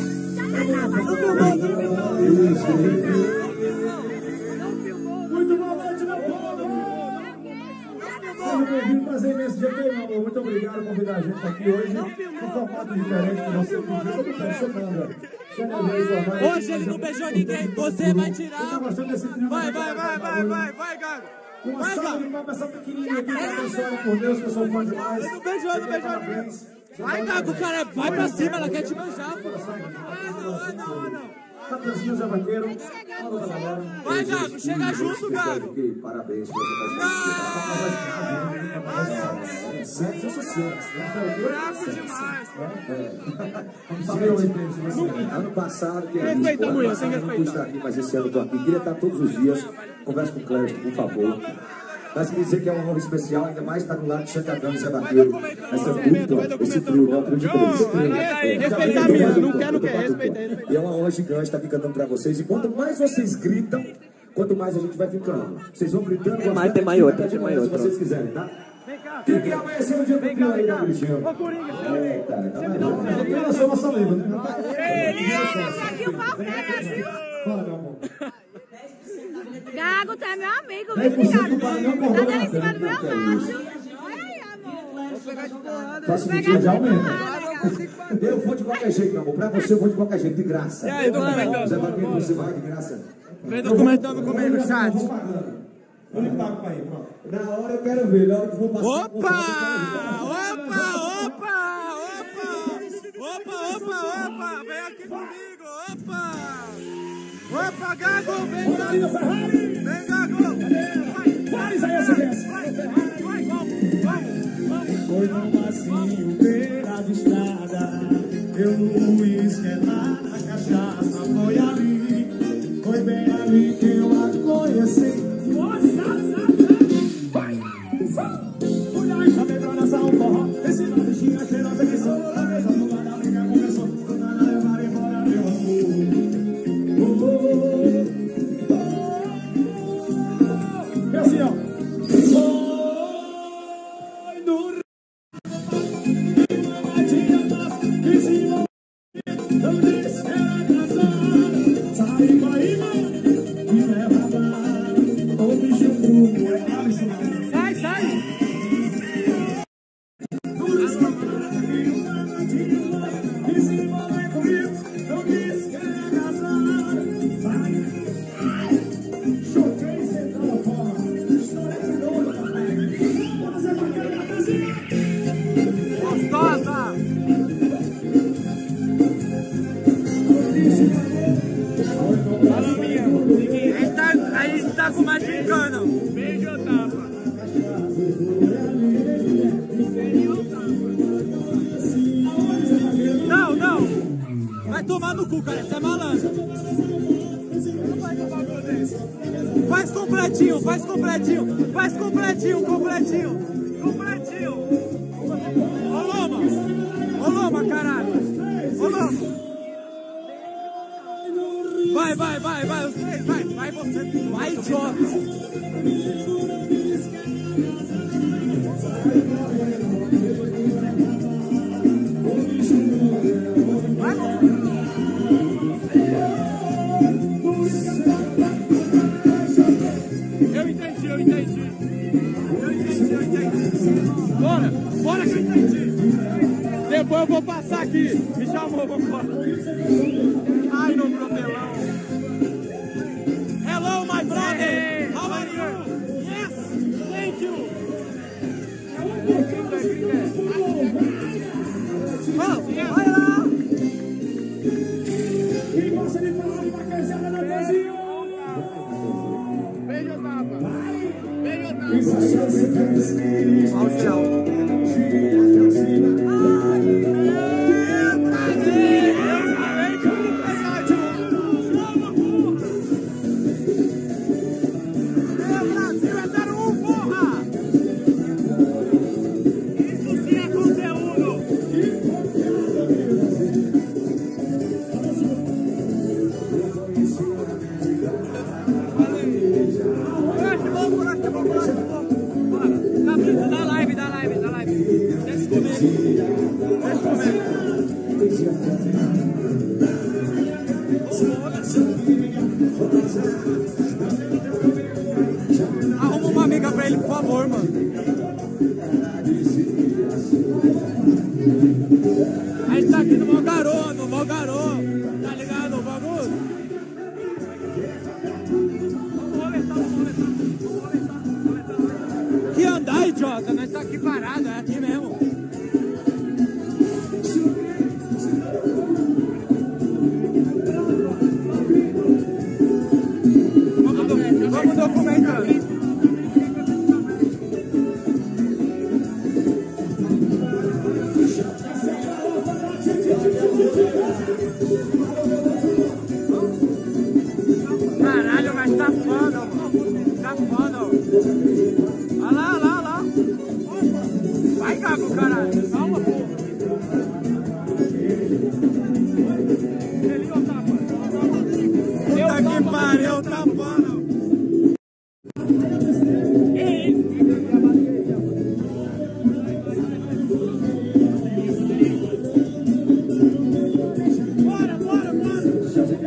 Muito boa noite, meu povo! Seja bem-vindo, prazer imenso de aqui, meu amor. Muito obrigado por convidar a gente aqui hoje. Um formato diferente que você pediu. Todo mundo chegando. Hoje ele não beijou ninguém, você vai tirar. Vai, vai, vai, vai, vai, vai, Gago. Uma salva de palmas, essa pequenininha aqui, abençoada por Deus, que eu sou fã demais. Não beijou, não beijou ninguém. Vai, Gago, cara, vai pra cima, ela quer te beijar, pô. Ah, não, ah, não, ah, não. Capezinho Zé Vaqueiro. Vai, Gago, chega junto, Gago. Parabéns por você. Sexo é sucesso. Bravo demais. Ano passado, que respeita a mulher, tem que respeitar. Aqui, mas esse ano eu tô aqui. Queria estar todos os dias. Conversa com o Cléber, por favor. Mas queria dizer que é uma honra especial, ainda mais estar do lado de Chacadão e Zé Vaqueiro. Essa dupla, esse trio, né? O trio de três. Respeita a minha, não quer, não quer, respeita ele. E é uma honra gigante estar aqui cantando pra vocês. E quanto mais vocês gritam, quanto mais a gente vai ficando. Vocês vão gritando, tem mais, tem mais outra, tem mais outra. Se vocês quiserem, tá? Quem quer amanhecer no dia do trio aí, né, Cristiano? Ô, Coringa, Eita, eu não sou nossa lenda, né? Fala, meu amor. Gago, tu é meu amigo, viu, Gago? Tá dando em cima do meu macho. Olha aí, amor. Faço mentira de aumento. Eu vou de qualquer jeito, meu amor. Pra você eu vou de qualquer jeito, de graça. E aí, documentando? Zé Vaqueiro, você vai de graça. Vem documentando comigo, chat. Eu lhe pago pra ir, pronto. Na hora eu quero ver, na hora que eu vou passar. Opa! Opa, opa, opa! Opa, opa, opa! Vem aqui comigo, opa! Opa, Gago, vem, Gago! Vem, Gago! Vai, vai, vai, vai, vai, vamos, vamos, vamos! Foi no macio, beira de estrada, eu Luiz, que é lá na cachaça, foi ali, foi bem ali que eu a conheci. Vai! Fui lá e chamei pra dançar um forró, esse nome tinha cheirosa que sou, a mesa do bar da briga começou, quando ela levar embora meu amor. E assim, ó. Foi no eu disse que era casado, saí com a irmã e levava o bicho cru. Sai, sai! E se vai comigo, eu disse que era casado. Choquei sem tal forma, história de novo. Bora, Zé Vaqueiro na casinha. Gostosa! Fala minha, aí tá, aí tá com uma gincana. Beijo ou tapa? Não, não! Vai tomar no cu, cara, você é malandro. Faz completinho, faz completinho, faz completinho, completinho, completinho. Ô Loma, ô Loma, caralho, ô Loma. Vai, vai, vai, vai, os três, vai, vai você, vai, idiota. amor, vambora. Ai, no propelão. Hello, my brother. How are you? Yes, thank you. Oh, vai lá. Quem gosta de falar de vaquejada na cozinha? Beijo, Tapa. Beijo, Tapa. Dá live, dá live, dá live. Deixa comer. Deixa comer. Arruma uma amiga pra ele, por favor, mano. A gente tá aqui no Malgarô, no Malgarô. Tá ligado o bagulho? Vamos roletar, vamos roletar. Vamos roletar, vamos roletar. Que andar, idiota? Nós tá aqui parado, é aqui mesmo. Vamos, vamos documentando. Caralho, mas tá foda, mano. Tá foda, ó. Olha lá, olha lá, olha lá. Vai, Gago, caralho. Calma, porra. Ele ou tapa? Puta que pariu, tá foda. Bora, bora, bora.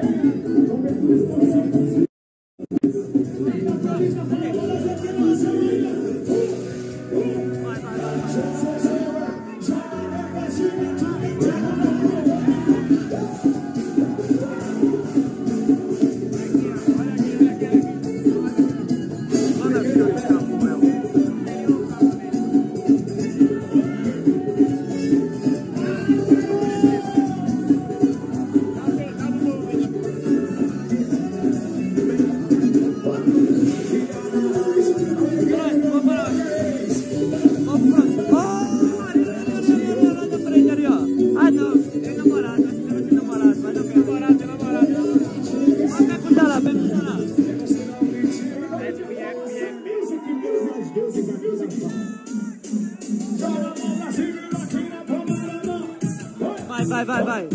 Vai, vai, vai.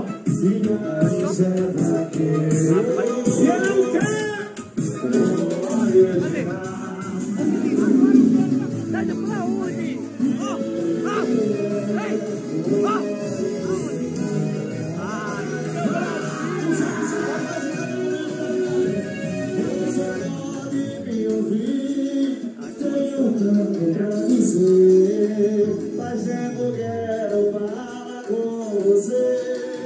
Fazendo quero falar com você.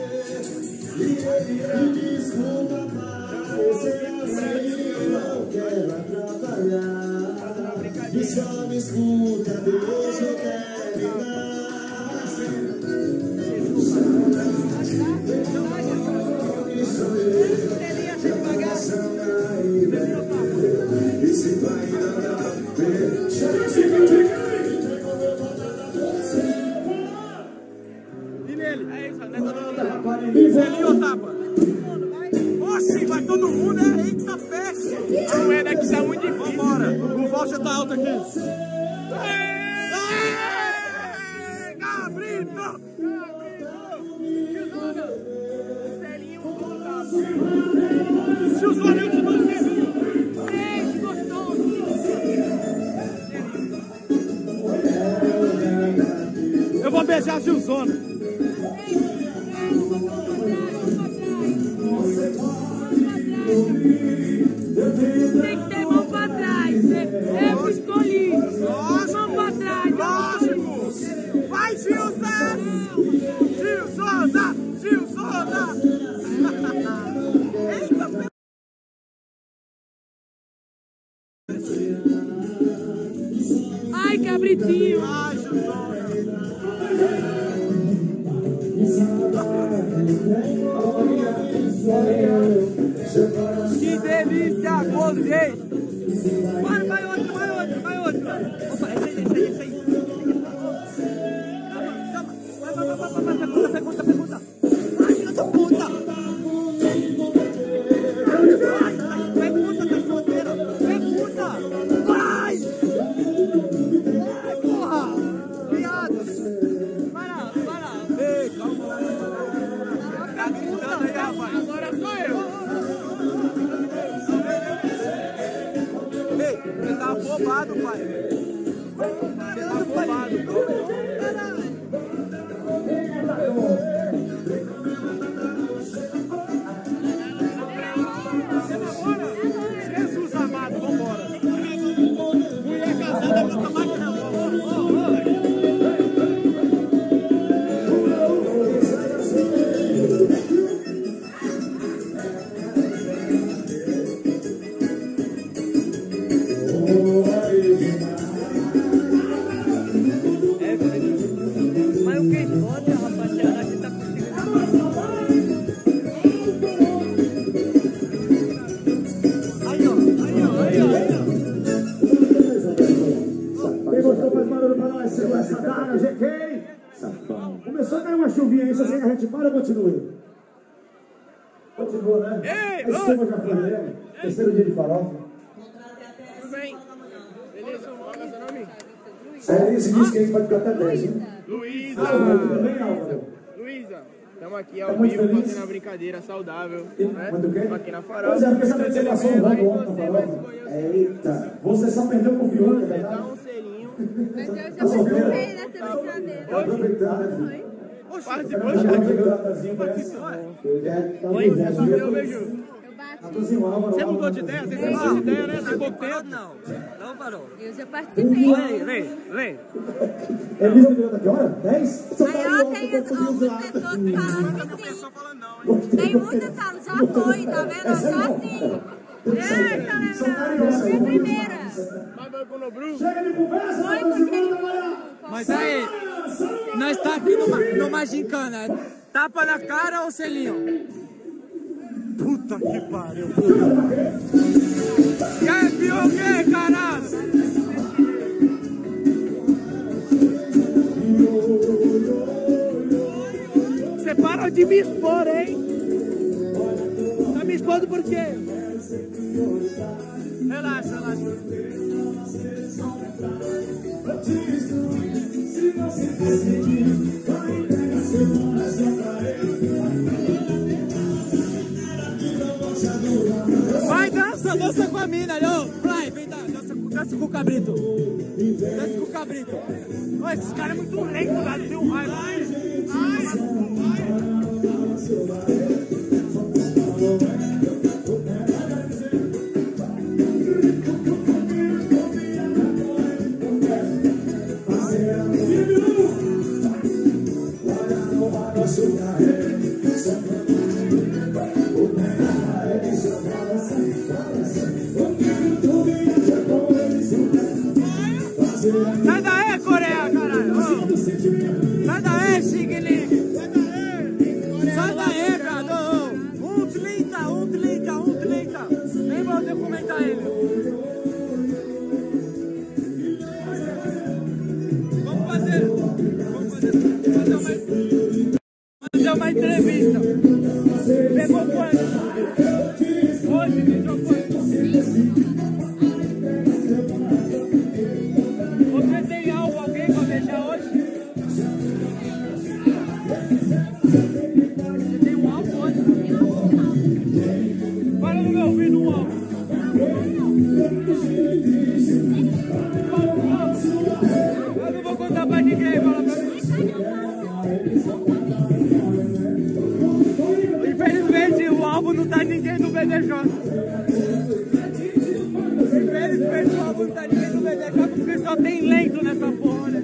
Desculpa, mas você não quero atrapalhar. E só me escuta, deixa eu terminar. E se vai dar E nele? É isso, né? Ele ou tapa? Oxi, vai todo mundo, é? Eita peste! A moeda aqui tá muito difícil. Vambora, o voucher tá alto aqui. Aê! Cabrito! Chuzona, eu te dou um selinho. Beijo gostoso. Eu vou beijar a Gilzona. Tem que ter mão pra trás. Eu escolhi. Mão pra trás. Lógico. Vai, Gilza. Gilzona. cabritinho. Que delícia, gozei. Vai, vai outro, vai outro, vai outro. Opa, esse aí, esse aí, esse aí. Chama, chama. Vai, vai, vai, vai, vai, pergunta, pergunta, pergunta. Ai, filha da puta. Vai, pergunta, cachorreira. Pergunta. Vai. Vai, porra. Viado. Vai lá, vai lá. Ei, calma. Pergunta, calma. Agora sou eu. Você tá afobado, pai. Você tá afobado. Jesus amado, vambora. Mulher casada, bota macarrão. Mas o que pode, rapaziada, a gente tá conseguindo. Aí, ó, aí, ó, aí, ó, aí, ó. Quem gostou, faz barulho pra nós, segura essa cara, G K. Começou a cair uma chuvinha aí, só sei que a gente para ou continua? Continua, né? Ei, esse tema já foi leve. Terceiro dia de farofa. Tudo bem? Beleza, qual é o seu nome? A Alice disse que a gente vai ficar até dez, hein? Luísa! Tudo bem, Álvaro? Luísa, estamos aqui Tá ao muito vivo feliz? fazendo uma brincadeira saudável. E- Né? Muito o quê? Estamos aqui na farofa. Pois é, porque sabe que você passou um Aí rolo ontem você na vai farofa? escolher o seu. Eita, você só perdeu com o Fiona, é Você dá verdade? um selinho. Mas eu já Tá solteira? participei dessa brincadeira. Tá aproveitando, né? Participou, Tá chat. aproveitando, parece. Oi, Você só deu um beijo. Eu bati. Atuzinho, Álvaro. Você mudou de ideia? Você mudou de ideia, né? Tem pouco tempo. Não, não parou. Eu já participei. Olha aí, vem, vem. Elisa me deu daqui a hora? dez? Aí ó, tem as- algumas pessoas que falaram que sim. Tem muitas que falam, já foi, tá vendo? Eu sou assim. Eita, lembrando. Foi a primeira. Chega de conversa, Foi vamos porque embora trabalhar. Mas aí, nós tá aqui numa, numa gincana. Tapa na cara ou selinho? Puta que pariu. Quer pior o quê, caralho? Você para de me expor, hein? Tá me expondo por quê? Relaxa, relaxa. Vai, dança, dança com a mina, ó. Vai, vem, dança, dança com o cabrito. Dança com o cabrito. Ô, esse cara é muito lento, velho. Tem um raio. Ai, sai daí, Coreia, caralho! Ô. Sai daí, Xing Ling! Sai daí, cara! Um trinta, um trinta, um trinta! Nem vou documentar ele! Vamos fazer! Vamos fazer, fazer, uma, fazer uma entrevista! Pegou quanto? Hoje, beijou quanto? Você tem algo, alguém pra beijar hoje? Você tem um alvo hoje? Fala no meu ouvido um alvo. Eu não vou contar pra ninguém, fala pra mim. Infelizmente o alvo não tá ninguém do B D J. Infelizmente o alvo não tá ninguém do B D J porque só tem lento nessa porra, né?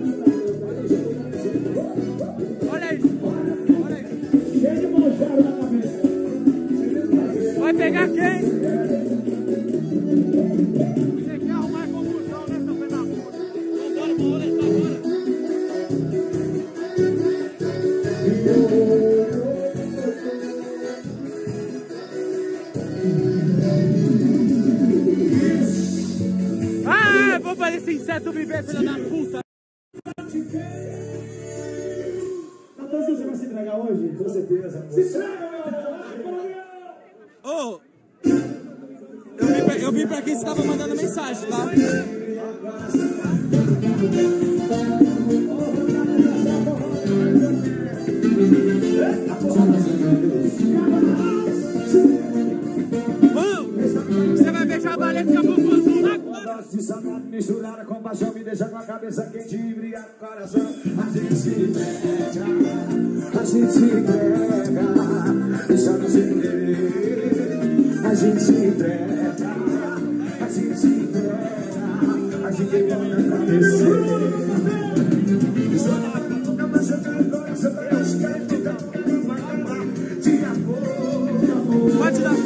Olha isso, olha isso. Vai pegar quem? Você quer arrumar confusão, né, seu pedaço? Vambora, vambora. Chupa esse inseto viver, filho da puta. Matheus, você vai se entregar hoje? Com certeza. Se entrega, meu! Ô! Eu vim, pra, eu vim pra quem você tava mandando mensagem, tá? Você vai beijar a Valesca Bubuzu agora? De salgado misturada com paixão me deixa com a cabeça quente e brilha no coração. A gente se entrega, a gente se entrega, deixa nos entender. A gente se entrega, a gente se entrega, a gente vai agradecer. Pode dar.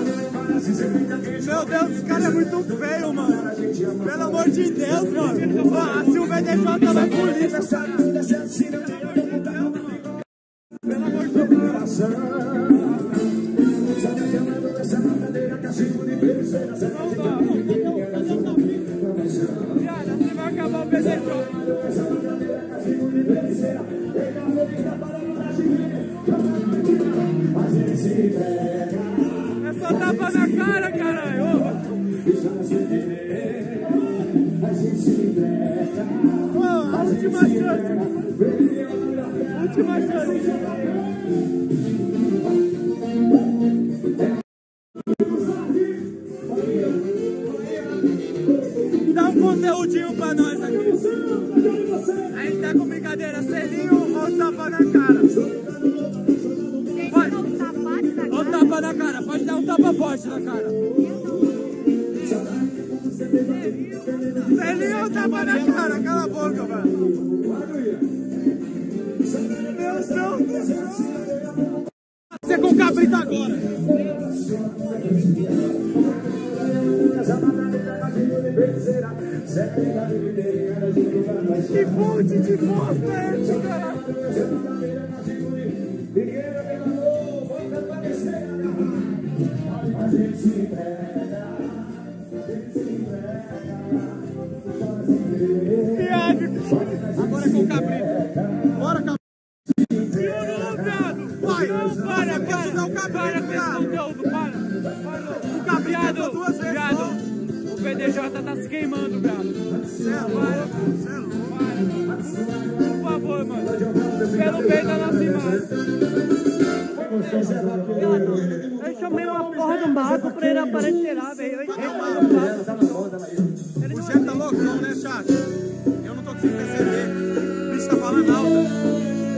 Meu Deus, esse cara é muito feio, mano. Pelo amor de Deus, mano. Ah, se o B D J vai por isso, cara. Pelo amor de Deus. Viada, você vai acabar o B D J. É só tapa na cara, caralho. Oh, a última chance. Última chance. Dá um conteúdinho pra nós aqui. A gente tá com brincadeira, selinho ou tapa na cara? Pode. Ou tapa na cara, pode dar um tapa forte na cara. Selinho ou tapa na cara, cala a boca, velho. Meu Deus do céu. Você com o cabrito agora. Que ponte de bosta é esse, cara? Agora com o cabrito. Bora, cabrito. Vai, para, para, não cabra, para, conteúdo, para. O cabrito, duas vezes, viado. O B D J tá se queimando, viado. Sério, para, sério. Por favor, mano. Pelo bem da nossa imagem. Eu chamei uma porra do Marco pra ele aparecer lá, velho. O Jean tá loucão, né, chat? Eu não tô conseguindo perceber. O bicho tá falando alto.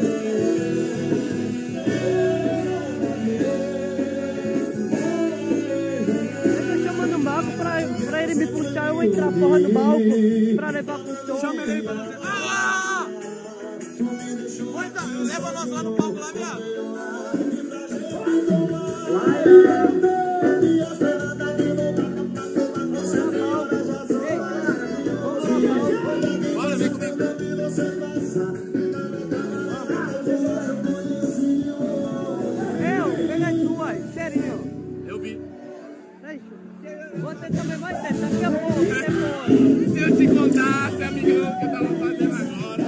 Pra ele me puxar, eu entrar a porra do balco pra levar pro show. Chama ele aí pra você. Ah! Leva nós lá no palco lá, viado. Bora, vem comigo. Eu, pega as duas, serinho. Eu vi. Você também vai ter, daqui a pouco, depois. Se eu te contasse, amigão, o que eu tava fazendo agora.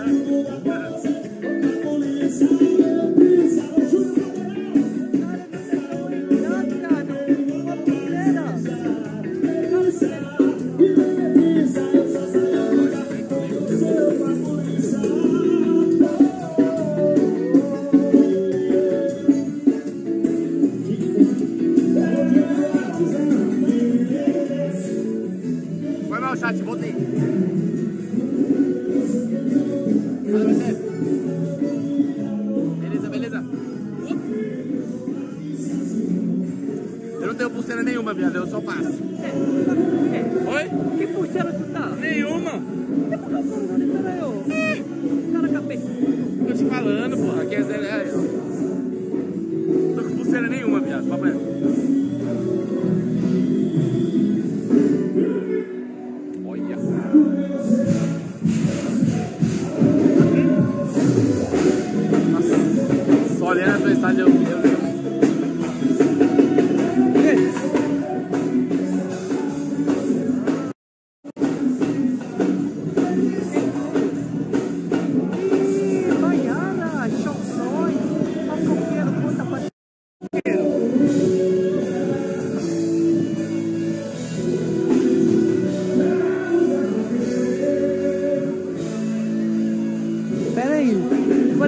Foi mal, chat, voltei. Beleza, beleza. Eu não tenho pulseira nenhuma, viado, eu só passo. Oi? Que pulseira tu tá? Nenhuma. Que porra não tá eu? Cara cabeçudo. Tô te falando, porra, aqui é zero reais. Não tô com pulseira nenhuma, viado, papai. Olha. Nossa, só olhando a tua estádio eu lembro.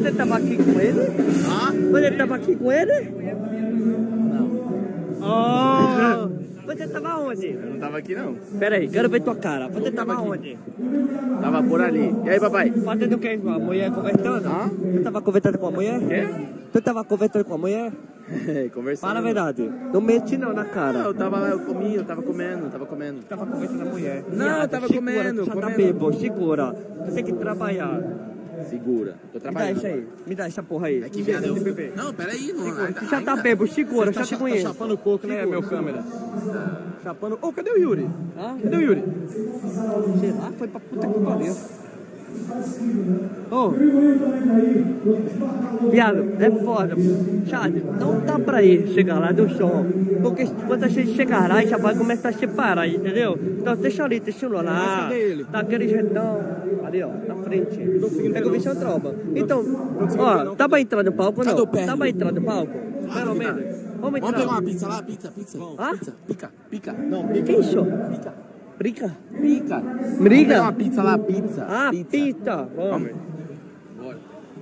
Você tava aqui com ele? Ah? Você tava aqui com ele? Não. Oh! Você tava onde? Eu não tava aqui, não. Pera aí, quero ver tua cara. Você tava tava onde? Tava por ali. E aí, papai? Fazendo o que com a mulher conversando? Hã? Você tava conversando com a mulher? Quê? Você tava conversando com a mulher? Conversando. Fala a verdade. Não mente não na cara. Não, eu tava lá, eu comi, eu tava comendo, eu tava comendo. Você tava conversando com a mulher. Não, Viado, eu tava segura, comendo, tu já tá comendo. bêbado, segura. Você tem que trabalhar. Segura. Tô Me dá trabalhando. isso aí. Me dá essa porra aí. É que viado, eu... Bebê. Não, peraí, não. Segura. Você já tá bêbado, segura. Você Já te tá conheço. chapando o coco, né, meu câmera? Chapando. Ô, cadê o Yuri? Hã? Cadê o Yuri? Sei lá, foi pra puta que pariu. Ô, viado, é foda. Chad, não dá pra ir chegar lá do som. Porque quando a gente chegar lá, já vai começar a separar, entendeu? Então deixa ali, deixa eu lá. Cadê ele? Daquele jeitão. Ali, ó, na frente. Pega o bicho tropa. Então, ó, tá pra entrar no palco ou Cadê não? o pé? Tá pra entrar no palco? Pelo menos. Vamos entrar. Vamos pegar uma pizza lá? Pizza, pizza. Hã? Pizza, pica, pica. Não, que isso? Pica. Briga? Pica. Vamos Briga? pegar uma pizza lá, pizza. Ah, pizza. pizza. Vamos. Bora.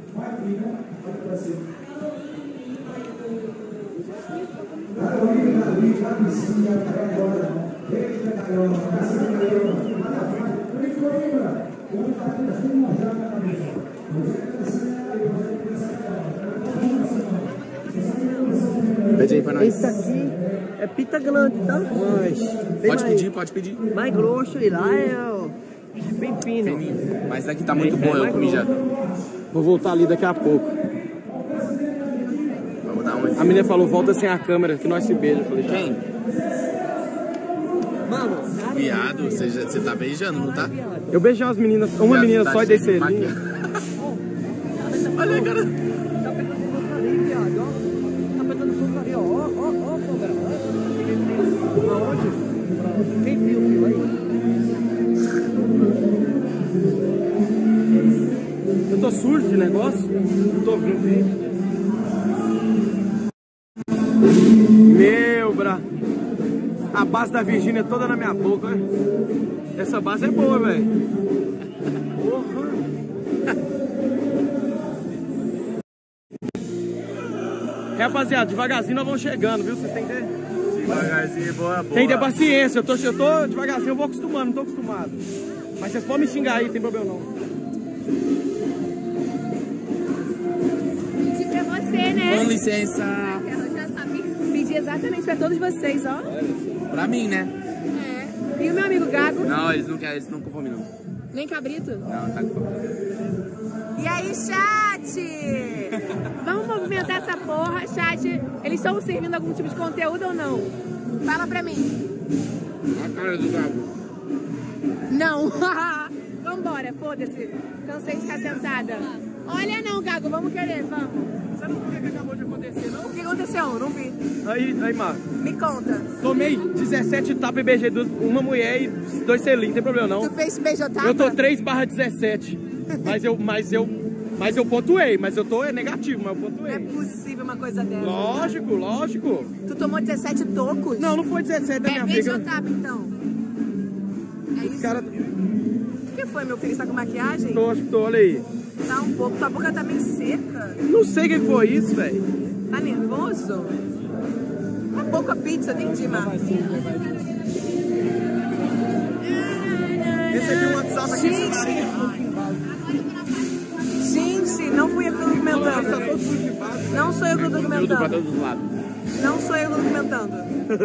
Pede aí pra nós. Esse aqui é pita grande, tá? Mas, bem Pode mais, pedir, pode pedir. mais grosso e lá é ó, bem fino. Fininho. Mas daqui tá muito É, bom, é eu mais comi já. Vou voltar ali daqui a pouco. Vamos dar onde? A menina falou, volta sem a câmera, que nós se beija. Eu falei, Quem? Mano, Viado, você, já, você tá beijando, não tá? eu beijei umas meninas, uma Já menina tá só e cheio de descer ali. maquiagem. Olha, cara. tá pegando fogo ali, viado, ó. Tá pegando fogo ali, ó. Ó, ó, ó, câmera. Aonde? Quem viu, viu aí? Eu tô sujo de negócio, não tô ouvindo. Meu, bra. A base da Virgínia é toda na minha boca, né? Essa base é boa, velho. Porra. Rapaziada, devagarzinho nós vamos chegando, viu? Vocês têm que ter... Devagarzinho, boa, boa. Tem que ter paciência. Eu tô, eu tô devagarzinho, eu vou acostumando, não tô acostumado. Mas vocês podem me xingar aí, não tem problema não. Pedi pra você, né? Com licença. Eu já sabia. Pedi exatamente pra todos vocês, ó. Pra mim, né? É. E o meu amigo Gago? Não, eles não querem, eles não com fome, não. Nem cabrito? Não, tá com fome. E aí, chat? Vamos movimentar essa porra, chat. Eles estão servindo algum tipo de conteúdo ou não? Fala pra mim. A cara do Gago. Não. Vambora, foda-se. Cansei de ficar sentada. Olha não, Gago, vamos querer, vamos. Você não viu o que acabou de acontecer, não? O que aconteceu? Não vi. Aí, aí, Marco. Me conta. Tomei dezessete tapas e beijei duas, uma mulher e dois selinhos, não tem problema não. Tu fez beijotapa? Eu tô três barra dezessete. Mas eu, mas eu, mas eu pontuei, mas eu tô é negativo, mas eu Não pontuei. é possível uma coisa dessa. Lógico, lógico. Tu tomou dezessete tocos? Não, não foi dezessete da É minha filha. beijotapa, então. É Os isso? caras... O que foi, meu filho? Você tá com maquiagem? Tô, tô, olha aí. Tá um pouco. Tua boca tá meio seca. Não sei o que foi isso, velho. Tá nervoso? Tá pouca pizza, entendi, Marcos. Recebi um WhatsApp aqui. Gente, gente, não fui eu que tô documentando. Não sou eu que tô Tudo pra documentando. todos os lados. Não sou eu que tô documentando.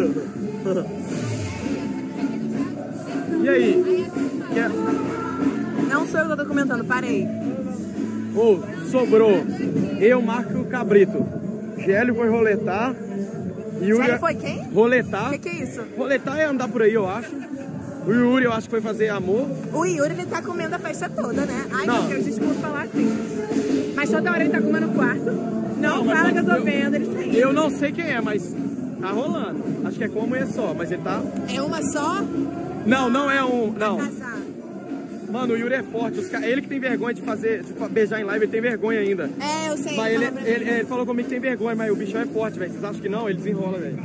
E aí? Quer... Não sou eu que tô documentando, parei. Ô, sobrou. Eu, Marco e o Cabrito. Gélio foi roletar. Yuri... Gélio foi quem? Roletar. O que, que é isso? Roletar é andar por aí, eu acho. O Yuri, eu acho que foi fazer amor. O Yuri, ele tá comendo a festa toda, né? Ai, Não. meu Deus, desculpa falar assim. Mas toda hora ele tá comendo no quarto. Não, Não, mas fala que eu tô eu- vendo, ele saiu. Eu não sei quem é, mas tá rolando. Acho que é com uma mulher só, mas ele tá... É uma só? Não, não é um... Não. Casar. Mano, o Yuri é forte. Os ca... Ele que tem vergonha de fazer, de beijar em live, ele tem vergonha ainda. É, eu sei. Mas ele, fala pra ele, mim. ele falou comigo que tem vergonha, mas o bichão é forte, velho. Vocês acham que não? Ele desenrola, velho.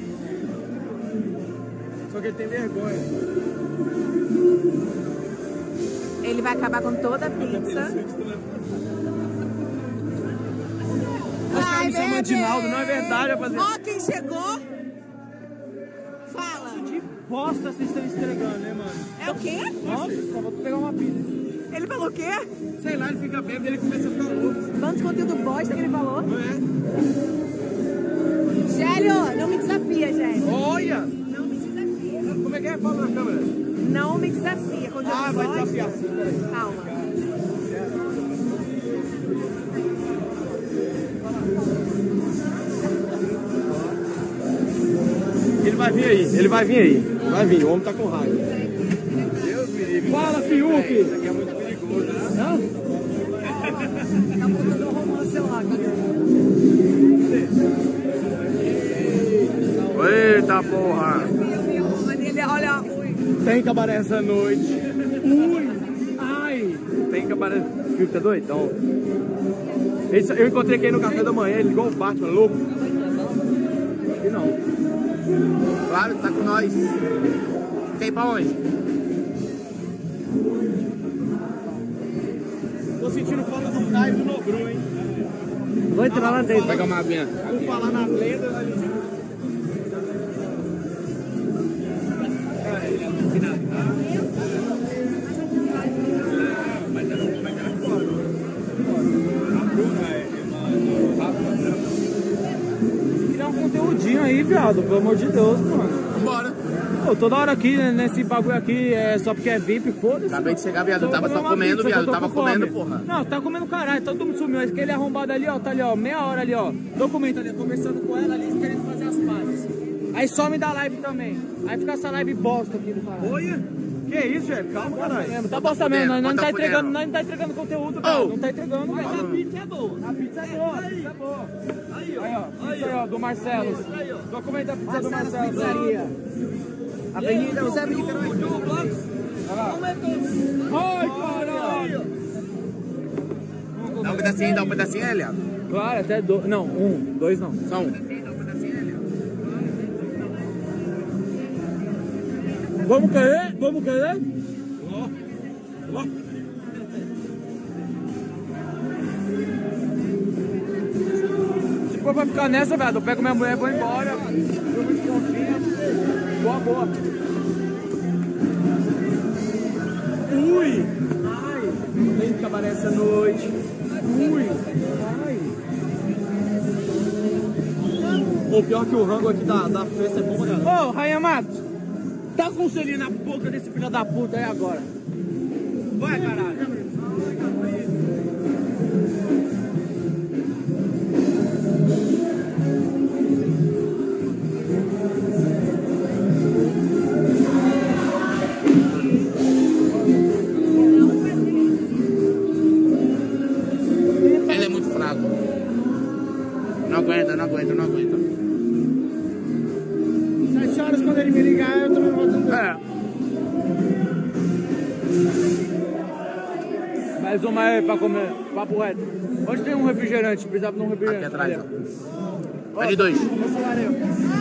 Só que ele tem vergonha. Ele vai acabar com toda a pizza. chama Dinaldo, não é verdade, rapaziada. Ó quem chegou. Fala. Que bosta vocês estão entregando, né, mano? É o quê? Nossa, só vou pegar uma pizza. Ele falou o quê? Sei lá, ele fica bêbado e ele começa a ficar louco. Quantos conteúdo bosta que ele falou? Não é? Gélio, não me desafia, Gélio. Olha! Não me desafia. Como é que é? Fala na câmera. Não me desafia. Conteúdo Ah, vai bosta. desafiar sim, peraí. Calma. Ele vai vir aí, ele vai vir aí. Vai vir, o homem tá com raiva. Deus me livre. Fala, Fiuk! Isso aqui é muito perigoso, né? Não? Tá botando um romance lá, cadê? Eita porra! Ele, olha, ui. Tem cabaré essa noite. Ui! Ai! Tem cabaré. O Fiuk tá doidão. Esse- Eu encontrei aqui no café da manhã, ele igual o Batman, louco. E não. Claro, tá com nós. Tem pra onde? Tô sentindo falta do Caio e do Nobru, hein? Vou entrar lá dentro. Pega uma aguinha. Vou falar na lenda, ali. Criar um conteúdinho aí, viado, pelo amor de Deus, mano. Vambora. Pô, toda hora aqui, né, nesse bagulho aqui, é só porque é V I P, foda-se. Acabei de chegar, viado. Eu Tô tava só uma comendo, pizza, viado. que Eu tô tava com fome. comendo, porra. Não, tá comendo caralho, todo mundo sumiu. Aquele arrombado ali, ó, tá ali, ó, meia hora ali, ó. Documento ali, conversando com ela ali, querendo fazer as pazes. Aí some da live também. Aí fica essa live bosta aqui do caralho. Olha! Que isso, velho? Calma, caralho. Mesmo, tá bosta mesmo, nós nós não Bota tá fudendo. entregando, nós não tá entregando conteúdo, cara. Oh. Não tá entregando, Mas velho. a pizza é boa. A pizza é boa, a pizza é boa. Aí, ó. Aí, ó, pizza aí, ó, do Marcelo. Aí, ó. Documento da pizza do Marcelo. Avenida José Mica. Ai, caralho! Dá um pedacinho, dá um pedacinho, Eliado. Claro, até dois. Não, um, dois não. Só um. Vamos querer? Vamos querer? Se for pra ficar nessa, velho, eu pego minha mulher e vou embora. Tô muito fofinha. Boa, boa. Ui! Ai! Tem cabaré essa noite. Ui! Ai! O pior que o rango aqui da, da festa é bom, galera. Ô, Rainha Matos, tá com o selinho na boca desse filho da puta aí agora. Vai, caralho. Ele é muito fraco. Não aguenta, não aguenta, não aguenta. Sete horas quando ele me ligar, eu também vou atender. É. Mais uma aí pra comer, papo reto. Onde tem um refrigerante? Precisava de um refrigerante. Aqui atrás, Ali, ó. Pede dois. Meu salário aí,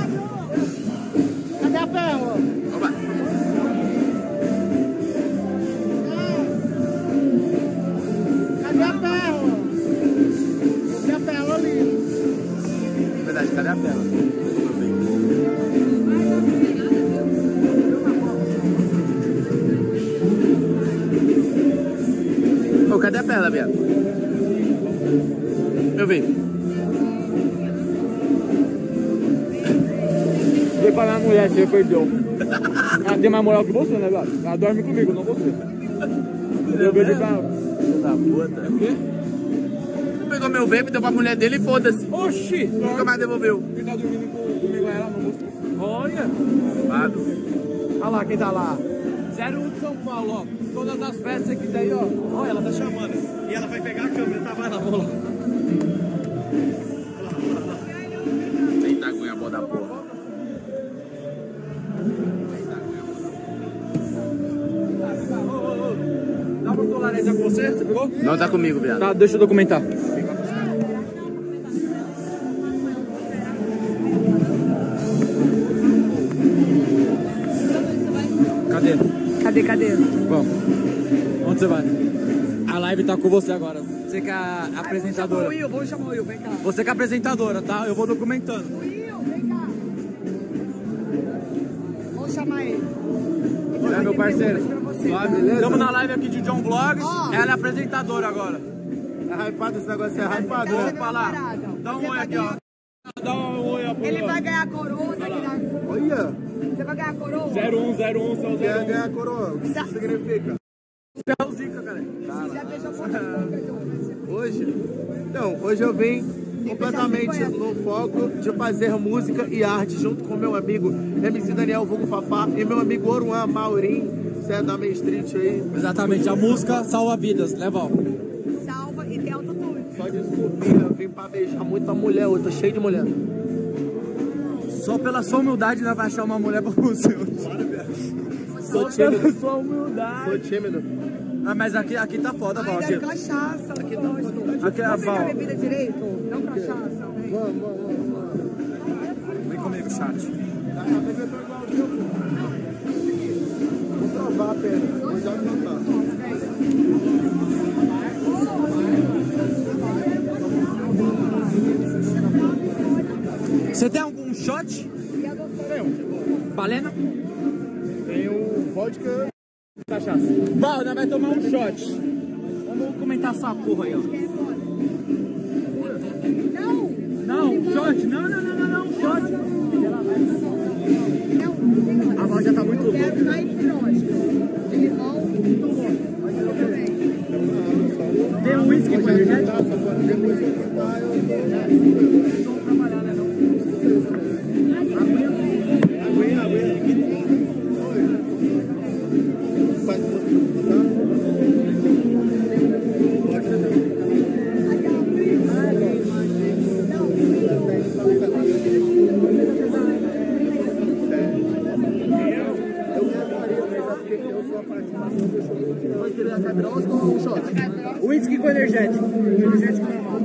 ó. Cadê a perna? Opa. Cadê a perna? Cadê a perna ali? Verdade, cadê a tela? Ô, cadê a perna, viado? Eu vi. Dei pra minha mulher, você perdeu. Ela tem mais moral que você, né, velho? Ela dorme comigo, não você. Eu vejo pra ela. Da puta. O quê? Pegou meu vape, deu pra mulher dele e foda-se. Oxi! Nunca mais devolveu. Ele tá dormindo com- comigo, ela não gostou. Olha! Lado. Olha lá quem tá lá. zero um de São Paulo, ó. Todas as festas que quiser aí, ó. Olha, ela tá chamando. E ela vai pegar a câmera, tá? Vai lá, vamos lá. Eita, aguinha boa da porra. Dá uma tolareza com você? Você pegou? Não tá comigo, viado. Tá, deixa eu documentar. Cadê? Cadê, cadê? Bom, onde você vai? A live tá com você agora. Você que é a apresentadora. Vamos chamar o Will, vamos chamar o Will, vem cá. Você que é a apresentadora, tá? Eu vou documentando. Will, vem cá. Vamos chamar ele. É, meu parceiro. Ah, beleza? Estamos na live aqui de John Vlogs. Oh. Ela é apresentadora agora. É hypado esse negócio, é hypado, né? Vamos falar. Dá um oi aqui, ó. Dá um oi, ó. Ele vai ganhar a coroa daqui da... Olha. Você vai ganhar a coroa? zero um zero um, só zero um. Ganhar a coroa. O que isso significa? Você é o Zica, cara. Já deixa eu Hoje? Então, hoje eu vim completamente no foco de fazer música e arte junto com meu amigo M C Daniel Vulgo Fafá e meu amigo Oruan Maurim, você é da Main Street aí. Exatamente, a música salva vidas, né, Val? Salva e tem autotune. Só desculpinha, eu vim pra beijar muita mulher, eu tô cheio de mulher. Só pela sua humildade nós vai achar uma mulher pra você hoje. Sou tímido. Só pela sua humildade. Sou tímido. Ah, mas aqui, aqui tá foda, Val. Aqui é cachaça, aqui tá foda. Aqui é a Val. Você quer bebida direito? Não cachaça. Vamos, vamos, vamos. Vem comigo, chat. Vou provar apenas. Vou já anotar. Você tem algum shot? Tenho. Balena? Tenho vodka. Cachaça. Val, nós vai tomar um shot. Vamos comentar essa porra aí, ó. Não! Não, shot. Não, não, não, não, não. Shot. Não, a Val já tá muito louca. Quero na hipnótica. De limão e tudo bom. Tem um whisky com energético? Vamos trabalhar, né? Não. Aguinha, aguinha. Whisky com energético. Energético normal.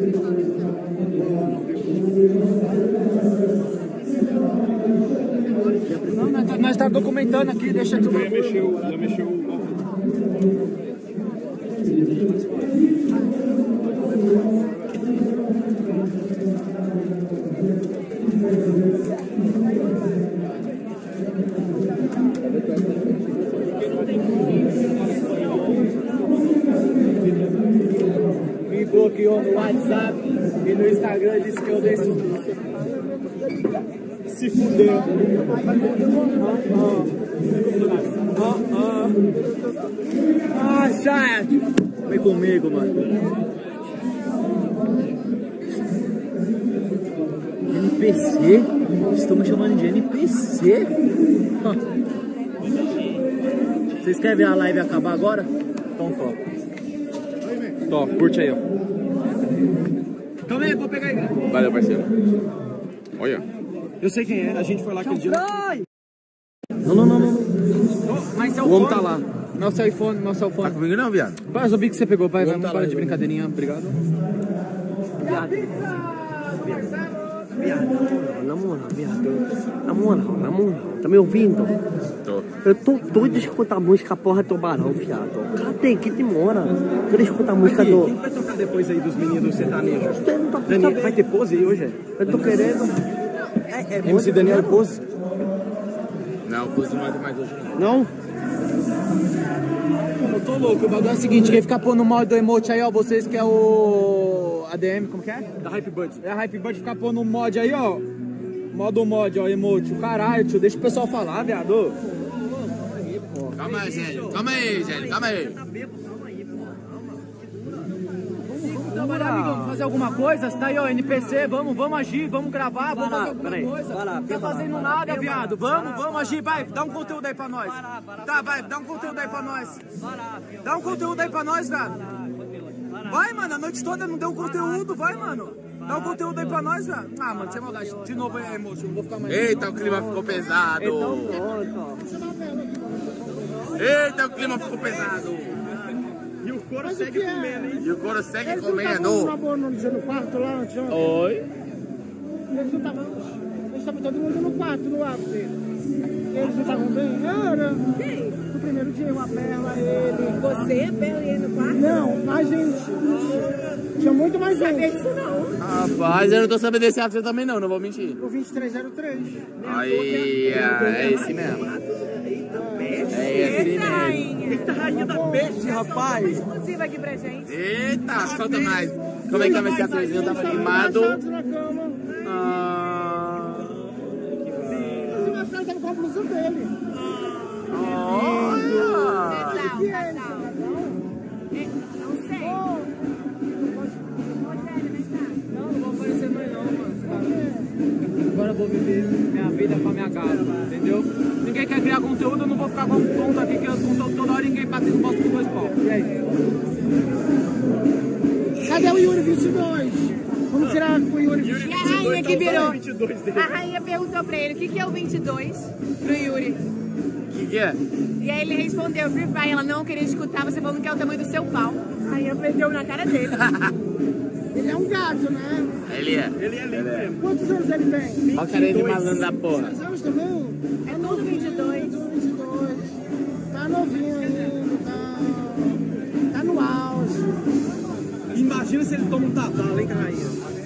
Não, nós tá, nós tá documentando aqui, deixa tudo. Já mexeu, já mexeu o. Me bloqueou no WhatsApp e no Instagram, disse que eu dei se fudeu. Ah, chat! Vem comigo, mano. N P C? Estão me chamando de N P C? Vocês querem ver a live acabar agora? Então toca. Tó, curte aí, ó. Calma aí, vou pegar aí. Valeu, parceiro. Olha. Eu sei quem é, a gente foi lá aquele dia. Não, não, não, não. Mas seu O homem fone. tá lá. Meu cell phone, meu cell phone. Tá comigo não, viado? Pai, eu vi que você pegou, pai. Vamos tá parar lá, de eu- brincadeirinha, obrigado. Viado. Viado. Na moral, viado. Na moral, na moral. Tá me ouvindo? Tô. Eu tô doido de escutar a música Porra Tubarão, viado. Cadê? Que demora? Quero escutar a música do... Quem vai tocar depois aí dos meninos sertanejos? Eu não tô Daniel, sabendo. vai ter pose aí hoje? Eu tô querendo... É, é M C Daniel pose? Não, pus mais, mais hoje não. Não? Eu tô louco, o bagulho é o seguinte, quem ficar pondo o modo do emote aí, ó, vocês que é o A D M, como que é? Da Hype Bud. É a Hype Bud, ficar pondo o mod aí, ó. Modo mod, ó, emote, o caralho, tio, deixa o pessoal falar, viado. Calma aí, Gênio. Calma aí, Gênio. Calma aí. Trabalhar, amigão, vamos fazer alguma coisa? Você tá aí, ó, N P C, vamos, vamos agir, vamos gravar, vamos fazer alguma coisa. Não tá fazendo nada, viado. Vamos, vamos agir, vai, dá um conteúdo aí pra nós. Tá, vai, dá um conteúdo aí pra nós. Dá um conteúdo aí pra nós, velho. Vai, mano, a noite toda não deu conteúdo, vai, mano. Dá um conteúdo aí pra nós, velho. Ah, mano, sem maldade. De novo aí, emotion, não vou ficar mais. Eita, o clima ficou pesado. Então pronto. Eita, o clima ficou pesado. E o couro segue comendo, hein? E o couro segue Eles comendo. não estavam no quarto lá antes. Oi. Eles não estavam. Eles estavam todo mundo no quarto, no after. Eles não estavam bem? Era. Quem? No primeiro dia, uma perna, ele. Você, a Bela e ele no quarto? Não, mais gente. Tinha muito mais gente. Não sabia disso não. Rapaz, eu não tô sabendo desse ato também não, não vou mentir. O vinte e três zero três. Aí, é esse mesmo. É esse mesmo. Eita, rainha da peste, rapaz. Exclusiva aqui pra gente. Eita, conta mais. Como é que tava esse atorzinho? Tava animado. Na cama. Ah, Você vai ficar com a blusa dele. olha. Que é isso? Não sei. Não, não vou aparecer mais não, mano. Agora eu vou viver minha vida pra minha casa, entendeu? Ninguém quer criar conteúdo, eu não vou ficar com tonto aqui, criando conteúdo toda hora e ninguém bate no posto com dois pau. E aí? Cadê o Yuri vinte e dois? Vamos tirar com o Yuri vinte e dois. E a rainha que virou. A rainha perguntou pra ele o que, que é o vinte e dois pro Yuri. O que que é? E aí ele respondeu, Free Fire, ela não queria escutar, você falando que é o tamanho do seu pau. Aí eu meteu na cara dele. Ele é um gato, né? Ele é. Ele é lindo mesmo. Quantos anos ele tem? Olha o cara de malandro da porra. Quantos anos também? É tudo vinte e dois. Tudo vinte e dois. Tá novinho ainda, tá... Tá no auge. Imagina se ele toma um tabalo, hein, rainha?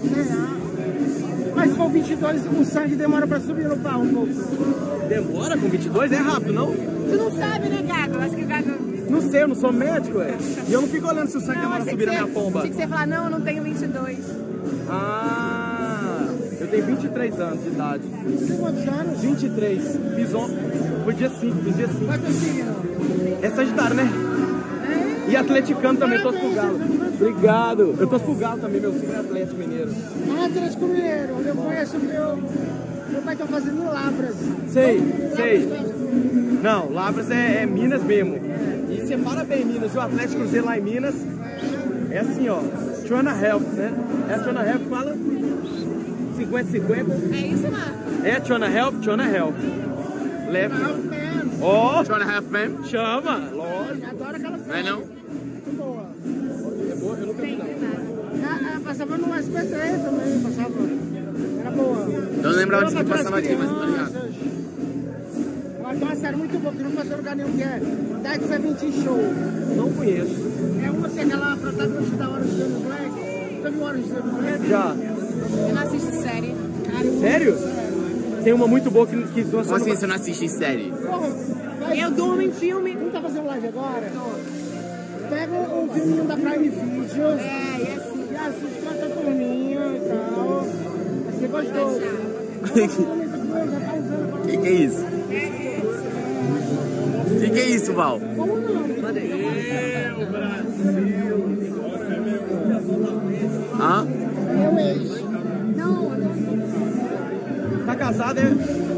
É. Mas se for vinte e dois, o sangue demora pra subir no pau um pouco. Demora com vinte e dois? É rápido, não? Tu não sabe, né, Gago? Acho que o Gago... Não sei, eu não sou médico, é. E eu não fico olhando se o sangue demora a subir na minha pomba. Tinha que você falar, não, eu não tenho vinte e dois. Ah, eu tenho vinte e três anos de idade. Quantos anos? vinte e três. Fiz ontem. Foi dia cinco, fiz dia cinco. Qual é teu signo? É Sagitário, né? E atleticano também, torço pro Galo. Obrigado. Eu torço pro Galo também, meu filho é Atlético Mineiro. Ah, Atlético Mineiro. Eu conheço o meu... Meu pai tá fazendo Lavras. Sei, Lavras sei. faz- Não, Lavras é, é Minas mesmo. E separa bem Minas. E o Atlético Cruzeiro lá em Minas é assim, ó. Trying to help, né? É trying to help, fala cinquenta cinquenta. É isso, Marco? É trying to help, trying to help. Left. Halfman. Ó, Two and a half man? chama. Lógico. Adoro aquela Não é não? Muito boa. É boa, eu nunca vi não. Ah, ah, passava no S B T também, passava. Era boa. Eu não lembrava de Era que pra passava aqui, mas tô ligado. crianças. Agora tem uma série muito boa que não passou em lugar nenhum, que é Dead Seventeen Show. Não conheço. É uma que é aquela protagonista da Orange is the New Black. Já viu Orange is the New Black? Já. Eu não assisto série. Cara, eu- Sério? Tem uma muito boa que, que tô Como assim você não assiste série? Porra, faz- Eu durmo em filme. Não tá fazendo live agora? Pega um filminho da Prime Video. É, e assim. E assiste com essa turminha e tal. Vai ser gostoso. O que que é isso? O que que é isso, Val? Como não? Hã? Meu ex. Não, Tá casada, é?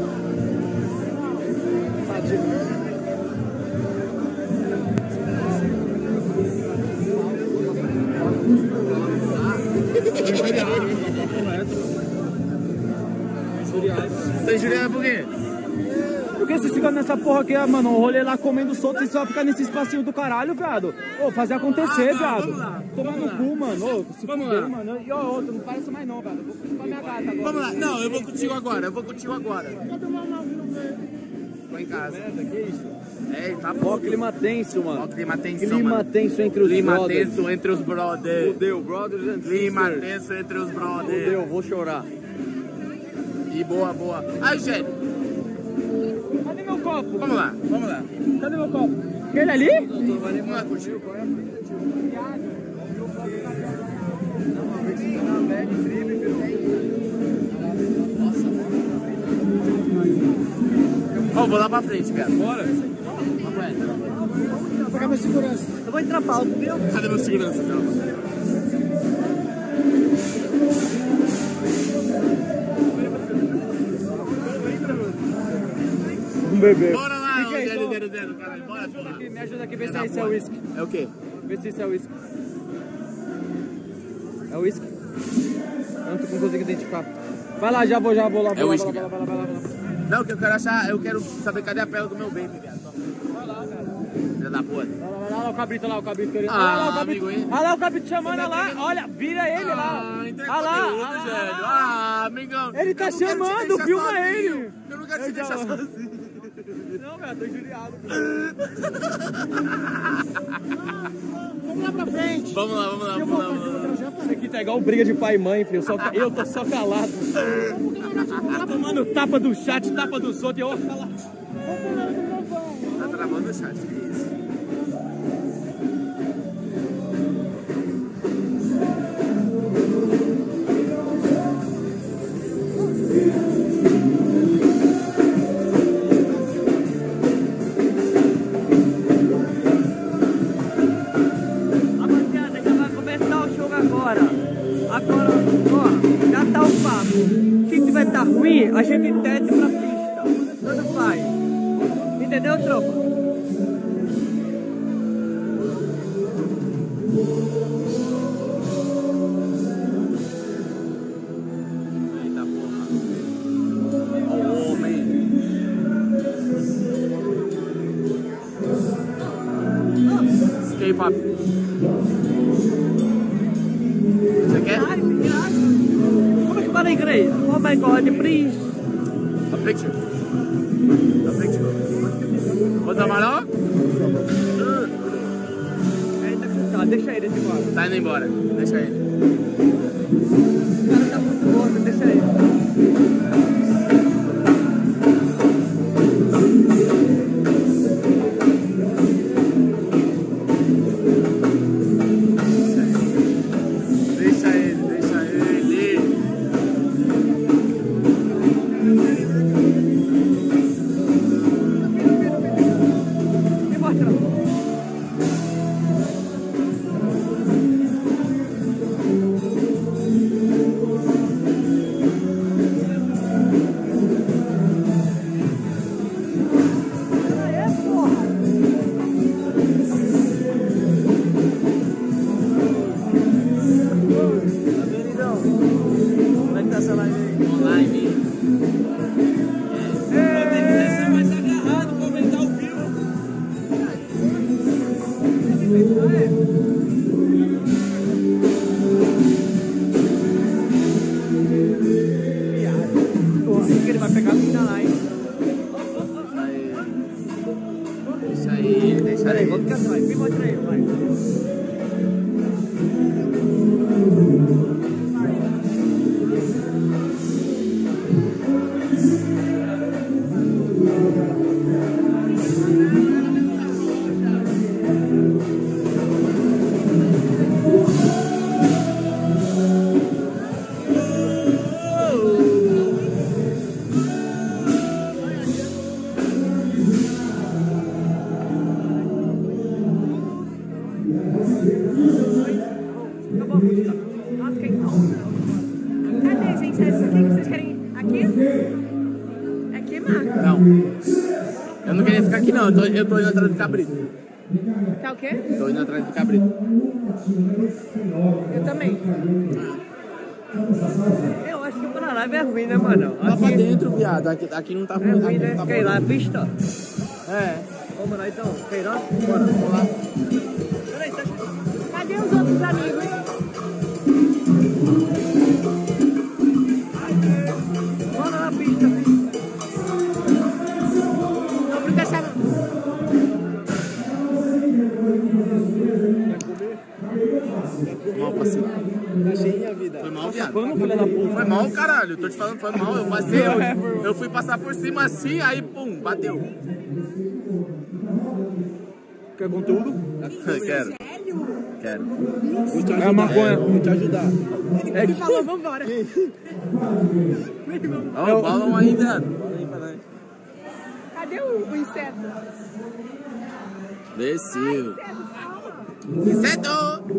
Tá injuriando por quê? Por que vocês ficam nessa porra aqui, mano? O rolê lá comendo solto, vocês só ficam nesse espacinho do caralho, viado. Ô, fazer acontecer, viado. vamos lá, Tomar vamos no lá. cu, mano. Ô, se Vamos fuder, lá. mano. E ó, outro, não parece mais não, viado. Eu vou com a minha gata agora. Vamos lá. Não, eu vou contigo agora. Eu vou contigo agora. Tô em casa. Que isso? É, tá Ó, bom. clima tenso, Ó, mano. clima tenso, Clima mano. tenso entre os Clima brothers. tenso entre os brothers. Fudeu, brothers and Clima sisters. tenso entre os brothers. Fudeu, vou chorar. E boa, boa. Aí, gente, Cadê meu copo? vamos lá, vamos lá. Cadê meu copo? Aquele ali? Vamos lá curtir. Ó, vou lá pra frente, cara. Bora. Pra frente. Vou pegar minha segurança. Eu vou entrar pra alto, viu? Cadê meu segurança, então? Um bebê. Bora lá, Que que é ô, isso? zero zero zero, caralho. Bora, porra. Me ajuda aqui, vê se Filha da esse é porra. whisky. É o quê? Vê se esse é whisky. É whisky? Eu não tô conseguindo identificar. Vai lá, já vou, já vou lá. É Vou lá, whisky, vai lá, vai lá, vai lá, vai lá. Não, que eu quero achar, eu quero saber cadê a pele do meu vape, viado. Vai lá, cara. Filha da porra. Vai lá, vai lá, olha lá o cabrito lá, o cabrito querendo. Ah, olha lá o cabrito. amigo, hein? Olha lá o cabrito chamando, olha lá. querendo- Olha, vira ele lá. Ah, entrega Olha lá, conteúdo, olha lá, Jélio. olha lá. Ah, amigão. Ele tá eu não quero te chamando, deixar filma sozinho. ele. Eu não quero te Eu já- deixar sozinho. Não, velho, tô injuriado. Vamos lá pra frente. Vamos lá, vamos lá, vamos lá. Vamos lá. Isso aqui tá igual briga de pai e mãe, filho. Eu, só, eu tô só calado. Tá tomando tapa do chat, tapa dos outros e eu calado. Tá travando o chat, que isso? Rapaziada, já vai começar o jogo agora. Agora, ó, já tá o papo. Se tiver tá ruim, a gente desce pra pista. Tanto faz. Entendeu, tropa? Eita porra. Ô homem. Escape up. Você quer? Como é que fala em inglês? Oh my god, please. A picture. A picture. Vamos amarrar? Tá, deixa ele embora. Tá indo embora. Deixa ele. O cara tá muito louco, deixa ele. Deixa ele, deixa ele. Me mostra. Como é que tá essa live aí? Online. Acho que ele vai pegar a mina lá, hein? Deixa aí, deixa Pera aí, aí. vou ficar atrás. Me mostra aí, vai. Acabou a música. Nossa, que Cadê, gente? É isso aqui que vocês querem? Aqui? É aqui, Marco? Não. Eu não queria ficar aqui não, eu tô, eu tô indo atrás do cabrito. Tá o quê? Tô indo atrás do cabrito. Eu também. Eu acho que pra live é ruim, né, mano? Lá pra dentro, viado. Aqui, aqui não tá É ruim. ruim, Aqui né? não tá Quer ir lá bom. na pista? É. Vamos lá então. Quer ir lá? Bora. Vamos lá. Peraí, tá chegando. Cadê os outros amigos? Bora na pista, filho. Não, Bruno tá chamando. Mal, parceiro. Achei a vida. Foi mal, viado. Quando, filha da puta? Foi mal, caralho. Tô te falando, foi mal. Eu passei, eu, eu fui passar por cima assim, aí pum, bateu. Quer conteúdo? Quero. Quero. Vou te É a ajudar. maconha. Vou te ajudar. Ele falou, vambora. Ó, o balão aí, viado. Cadê o, o inseto? Desceu. Inseto!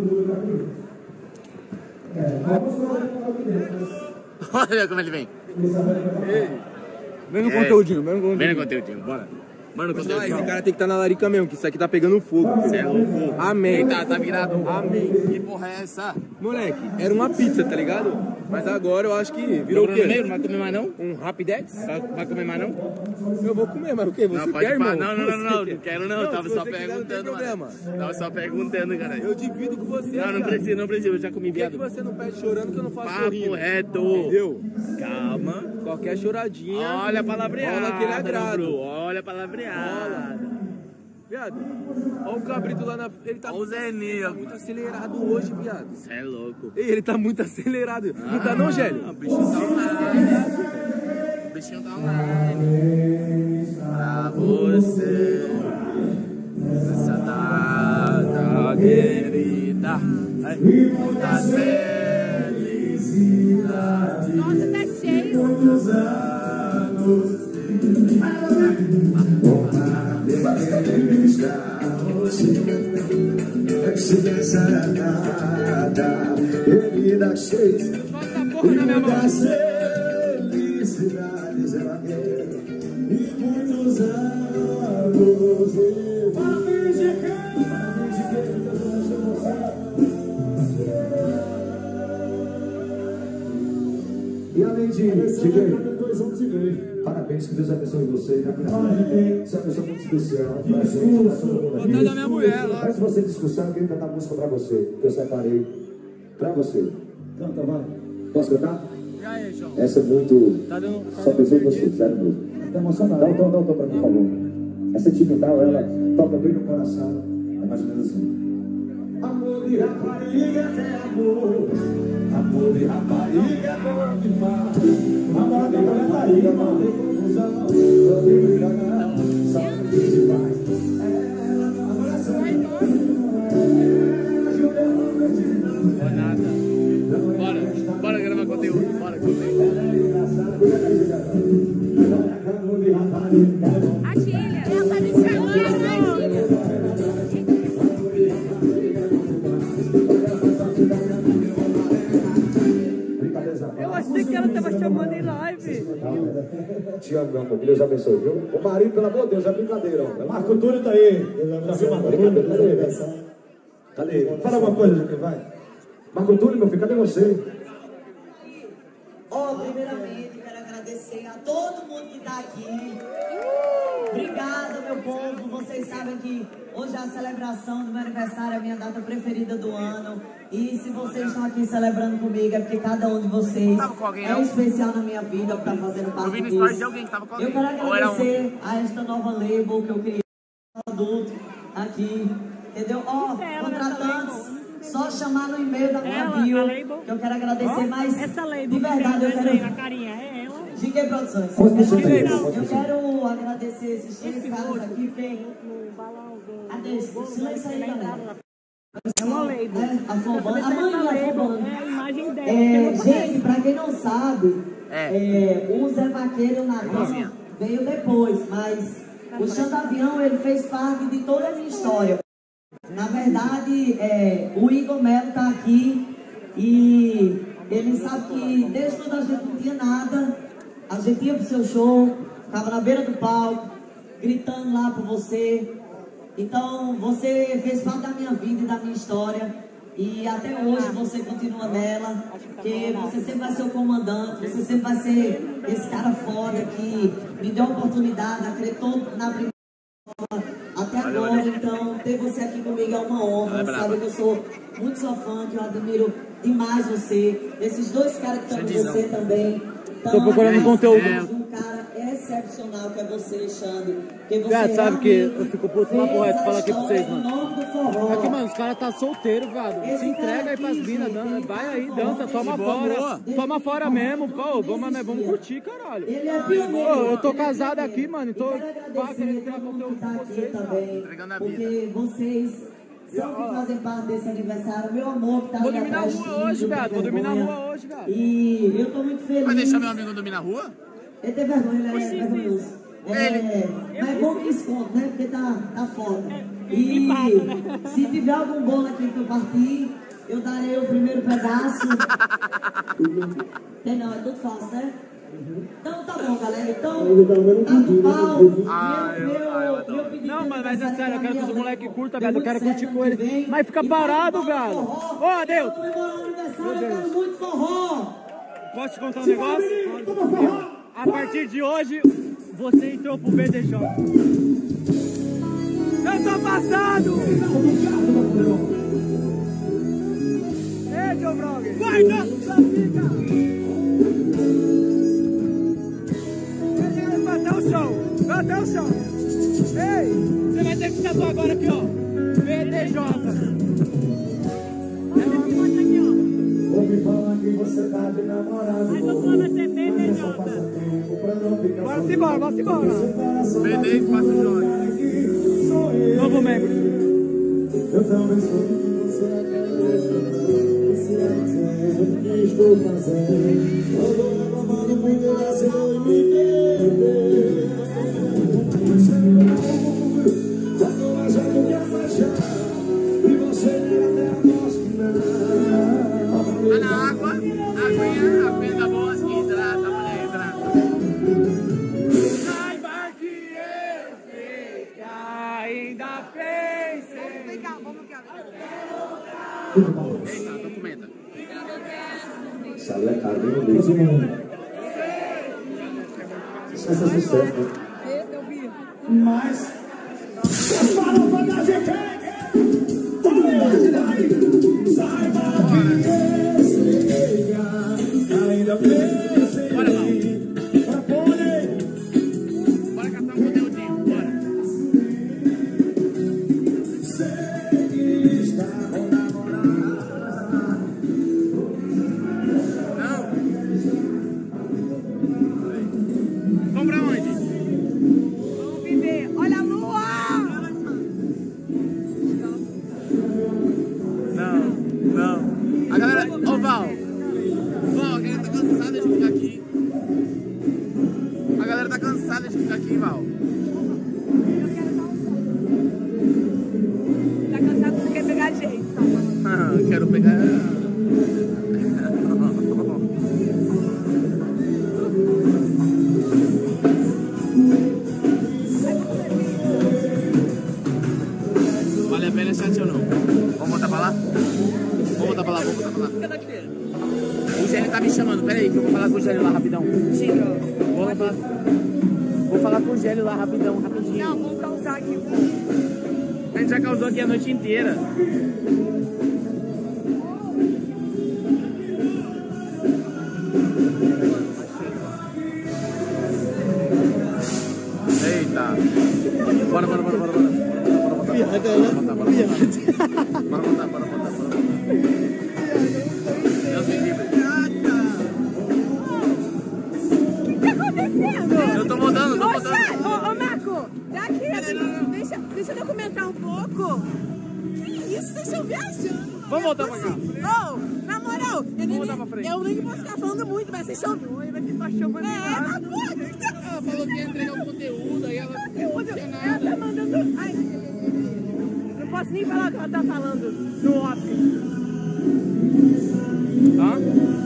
Olha como ele vem. Vem no É. conteúdinho, vem no conteúdinho. Vem no conteúdinho, bora. Mano, no Ah, esse conteúdinho. cara tem que estar na larica mesmo, que isso aqui tá pegando fogo. Cê é louco. Amém. Eita, tá virado. Amém. Que porra é essa? Moleque, era uma pizza, tá ligado? Mas agora eu acho que virou o quê? No meio, não vai comer mais não? Um Rapidex? Vai, vai comer mais não? Eu vou comer, mas o quê? Você não, pode quer, irmão? Não, não, não, não, Você não quero não, não tava só quiser, perguntando, não mano. Tava só perguntando, cara. Eu divido com você, Não, não precisa, não precisa, eu já comi viado. Por que você não pede chorando que eu não faço Papo sorrindo? reto. Entendeu? Calma. Qualquer choradinha. Olha a palavreada. Rola aquele agrado. Bro. Olha a palavreada. Viado, olha o cabrito lá na... Ele tá olha o Zeninho. muito acelerado hoje, viado. Você é louco. Ei, ele tá muito acelerado. Ah, não tá não, Gélio? O bichinho tá online. O bichinho tá online. Pra você. Essa data querida. Muitas felicidades. Nossa, tá cheio. Muitos anos. Se pensar nada, ele dá cheio e muitas felicidades ela quer e muitos anos. Parabéns de quem? Parabéns de quem? E além de, de quem? Parabéns, que Deus abençoe você. Você é uma pessoa muito especial pra gente, pra todo mundo aqui. Da minha mulher, lá. Antes de você discussão, eu queria cantar música pra você, que eu separei pra você. Canta, vai. Posso cantar? Essa é muito... Só pensei em você, sério mesmo. Tá emocionado? Dá um tom, dá um tom pra mim, por favor. Essa timidal, ela toca bem no coração. É mais ou menos assim. Amor de rapariga é amor. Amor de rapariga é bom demais. Amor de rapariga, amor de confusão. Amor de brincadeira, sabe demais. Agora só Não é nada. Bora, bora gravar conteúdo. Bora, conteúdo. A Tília, ela tá me chamando, né, Tília? Eu achei que ela tava chamando em live. Te amo, meu amor. Deus abençoe, viu? O marido, pelo amor de Deus, é brincadeira, ó. Marco Túlio tá aí. Já viu Marco Túlio? Cadê ele? Cadê ele? Fala uma coisa, Joaquim, vai. Marco Túlio, meu filho, cadê você? Ó, oh, primeiramente, quero agradecer a todo mundo que tá aqui. Obrigada, meu povo. Vocês sabem que hoje é a celebração do meu aniversário, é a minha data preferida do ano. E se vocês estão aqui celebrando comigo, é porque cada um de vocês é especial na minha vida, que tá fazendo parte disso. Eu quero agradecer a esta nova label que eu criei, adulto, aqui, entendeu? Ó, oh, contratantes, só chamar no e-mail da minha bio, que eu quero agradecer, mas de verdade eu quero... G K Produções. Eu quero agradecer esses três caras aqui, porque... Cadê? Silêncio aí, galera. É uma label. É, a Fobana. A mãe da Fobana. É a imagem dela. É, gente, pra quem não sabe, é. É, o Zé Vaqueiro na Navio veio depois, mas o Xandavião, ele fez parte de toda a minha história. Na verdade, é, o Igor Melo tá aqui e ele sabe que desde quando a gente não tinha nada, a gente ia pro seu show, tava na beira do palco, gritando lá por você. Então, você fez parte da minha vida e da minha história. E até hoje você continua nela. Porque você sempre vai ser o comandante. Você sempre vai ser esse cara foda que me deu a oportunidade, acreditou na primeira forma até agora. Então, ter você aqui comigo é uma honra. Você sabe que eu sou muito sua fã, que eu admiro demais você. Esses dois caras que estão com você também. Tô procurando conteúdo. Um cara excepcional que é você, Alexandre. Porque você Viado, sabe que eu realmente fico puto lá pro reto, falar aqui pra vocês, fez a mano. história em nome do forró. Aqui, mano, os caras tá solteiro, viado. Se entrega aí pras minas, dan- vai aí, dança, toma fora. Toma fora mesmo, pô, vamos, mas vamos curtir, caralho. Ele é pioneiro. Pô, eu tô casado aqui, mano, então Eu quero pá, agradecer querendo a criar todo mundo conteúdo que tá com aqui vocês, também. Porque vocês são que fazem parte desse aniversário. Meu amor que tá Vou ali dormir na atrás rua de mim, hoje, eu tenho viado, vou dormir na vergonha. rua hoje, viado. E eu tô muito feliz. Vai deixar meu amigo dormir na rua? Ele tem vergonha, ele é vergonhoso. É, mas é bom que esconde, né? Porque tá, tá foda. E se tiver algum bolo aqui que eu partir, eu darei o primeiro pedaço. Tem não, é tudo fácil, né? Então tá bom, galera. Então, tá do pau. Meu, meu, meu pedido Não, mas, mas é sério, eu quero que os moleques curtam, velho. Eu quero curtir com ele. Mas fica parado, velho. Ô, Adeus. Meu Deus. Posso te contar um negócio? A partir de hoje, você entrou pro B D J. Eu tô passado! Ei, Joe Brogger! Vai, nossa, fica! Vai até o chão! Vai até o chão! Ei! Você vai ter que tatuar agora aqui, ó! B D J! Ouvi falar que você tá de namorado. Mas eu tô na C P, B D J! Bora-se embora, bora-se embora! B D Espaço J. Novo membro! Eu também sou o que você acredita. Esse é o que estou fazendo. Eu tô reclamando porque nasceu e me perdeu. Você não ouve, já tô achando que é paixão. E você até aposto que não. Tá na água, aguinha, a pena boa, hidrata, mulher, hidrata. Saiba que eu sei que ainda pensei. Vamos pegar, vamos pegar. Eita, documenta. Sale a carne desse mundo. Sucesso é sucesso, né? Mas você falou pra dar gente. Saiba que eu sei ainda pensei. Bora, Val. Pra poder. Bora caçar um conteúdinho, bora. Sei que está com namorada. Não. Vamos pra onde? Vamos viver. Olha a lua! Não, não. A galera, ô Val. Val, a galera tá cansada de ficar aqui. A galera tá cansada de ficar aqui, Val. Tá cansado, você quer pegar jeito, tá? Ah, eu quero pegar. Vale a pena chat ou não? Vamos voltar pra lá? Vamos voltar pra lá, vamos voltar pra lá. O Gélio tá me chamando, pera aí que eu vou falar com o Gélio lá rapidão. Tira. Vou, lá falar... vou falar com o Gélio lá rapidão, rapidinho. Não, vamos causar aqui. A gente já causou aqui a noite inteira. Eita. Bora, bora, bora, bora, bora. Bora botar. Bora botar, bora botar. Bora botar, bora botar, bora botar. Deus me livre. O que tá acontecendo? Eu tô mudando, tô Ô, mudando. Chay, ô, ô, Marco, daqui, deixa, deixa eu documentar um pouco. Que isso, vocês estão viajando. Vamos voltar pra cá. Ô, na moral, eu nem, voltar pra frente. eu nem posso ficar falando muito, mas vocês estão... Oi, vai ter paixão pra mim. É, mas pô, o que que tá... Ela falou que ia entregar o conteúdo, aí ela Conteúdo, não tinha ela nada. tá mandando... Ai, não posso nem falar o que ela tá falando no off. Tá?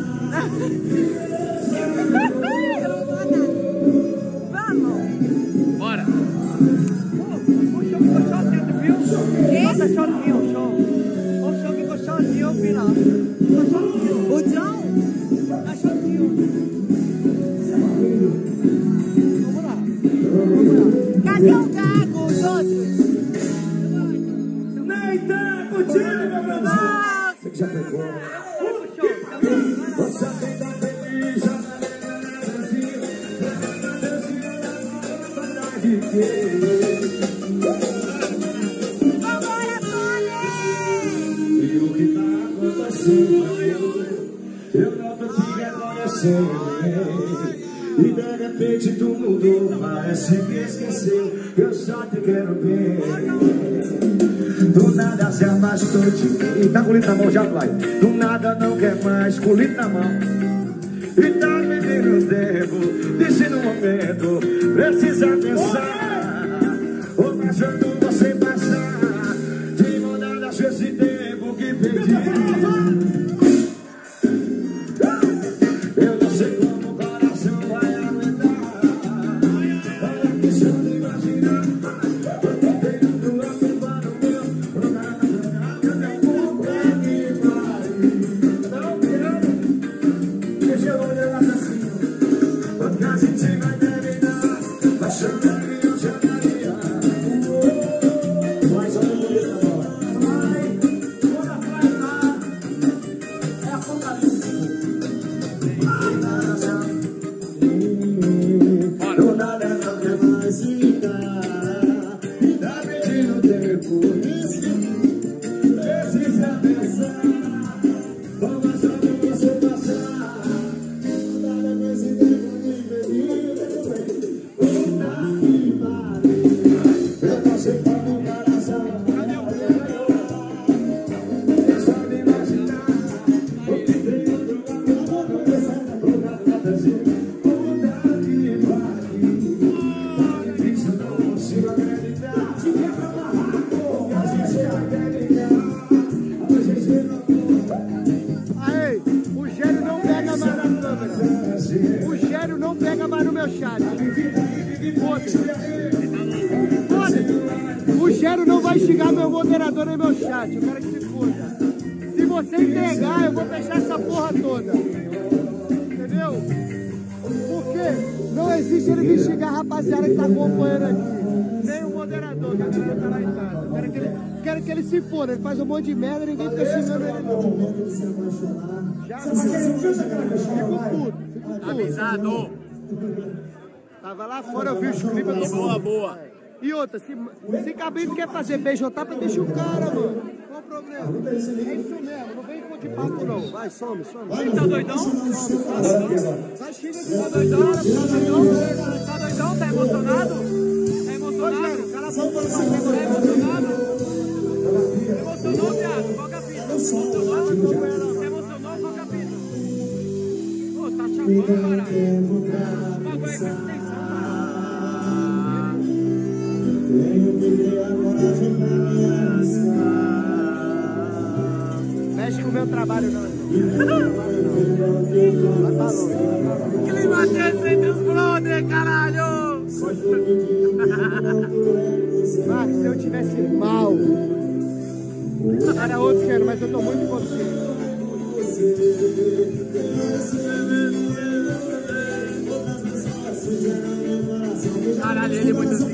Eu não vou falar nada. Vamos. Bora. O show ficou sozinho, tu viu? Quê? Nossa, sozinho, o show. O show ficou sozinho, eu vi lá. Ficou sozinho. O John? Tá sozinho. Vamos lá. Vamos lá. Cadê o Gago, os outros? Nem tá contigo, meu Brasil. Ah, Você que já pegou. O show. Você tem que estar feliz, já na vambora, Poli! e o que tá acontecendo? Eu não tô te reconhecendo. E de repente tu mudou, parece que esqueceu. Eu só te quero bem. Do nada se afastou de mim. Tá com o litro na mão já, vai. Do nada não quer mais com o litro na mão. E tá perdendo tempo. Disse no momento, precisa pensar. Ou passando você passar. De mão dada esse tempo que perdi. Eu não sei como o coração vai aguentar. Olha que só de imaginar. Rogério não vai xingar meu moderador nem meu chat. Eu quero que se foda. Se você entregar, eu vou fechar essa porra toda. Entendeu? Porque não existe ele me xingar a rapaziada que tá acompanhando aqui. Nem o moderador, que a galera tá lá em casa. Eu quero que ele, quero que ele se foda. Ele faz um monte de merda e ninguém fica xingando ele não. Já fico puto, fico puto. Avisado. Tava lá fora, eu vi os clipes. Boa, boa. E outra, se, se Cabrito quer fazer B J, deixa o cara, mano. Qual o problema? É isso mesmo, não vem de papo não. Vai, some, some. Você tá doidão? Some, some. Vai, xinga de tá doidão? Tá doidão? Tá doidão? Tá emocionado? Tá emocionado? Cala a boca, tá emocionado? Emocionou, viado? Qual capítulo? Emocionou? Você emocionou? Qual capítulo? Pô, tá chapando, caralho. O bagulho aí presta atenção, cara. Tenho que criar coragem pra me arriscar. Mexe com o meu trabalho, não. Vai pra longe. Clima desse dos brother, caralho! Marcos, se eu tivesse mal, era outro que era, mas eu tô muito consciente. Caralho, ele é muito assim.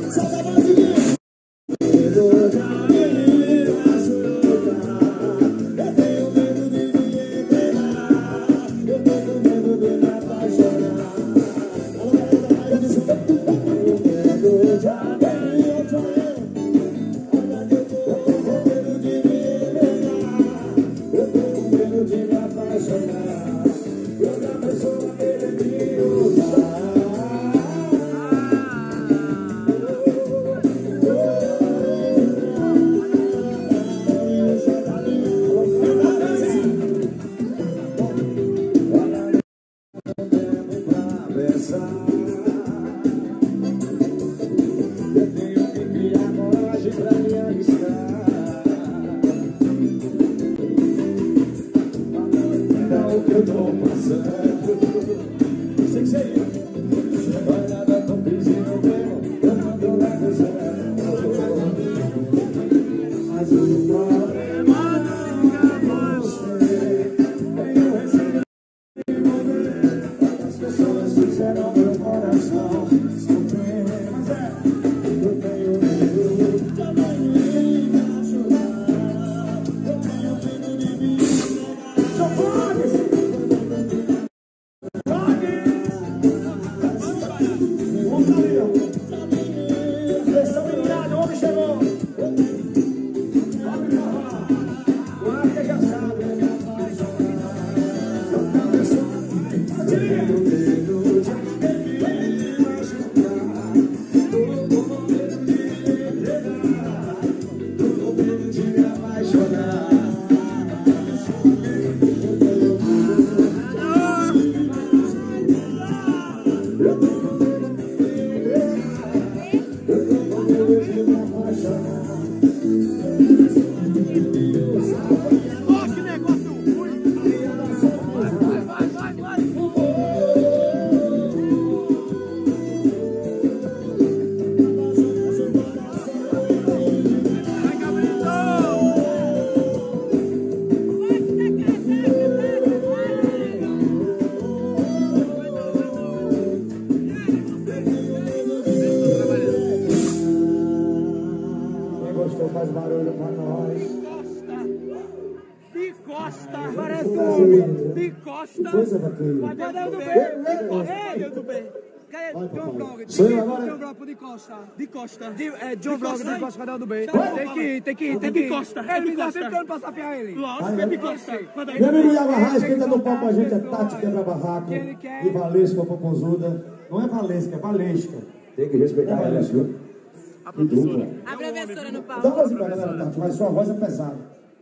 Sou eu agora? John Vlog de Costa. De Costa. De, é, John Vlog de Costa, canal do bem. Tem que ir, tem que ir, tem que ir. De Costa. Ele me dá sempre que eu não posso afiar ele. Lógico, é de Costa. Meu amigo Iago Arraes, quem tá no palco com a gente é Tati Quebra-Barraco e Valesca Popozuda. Não é Valesca, é Valesca. Tem que respeitar ela, viu? A professora. A professora no palco. Dá uma voz pra galera, Tati, mas sua voz é pesada.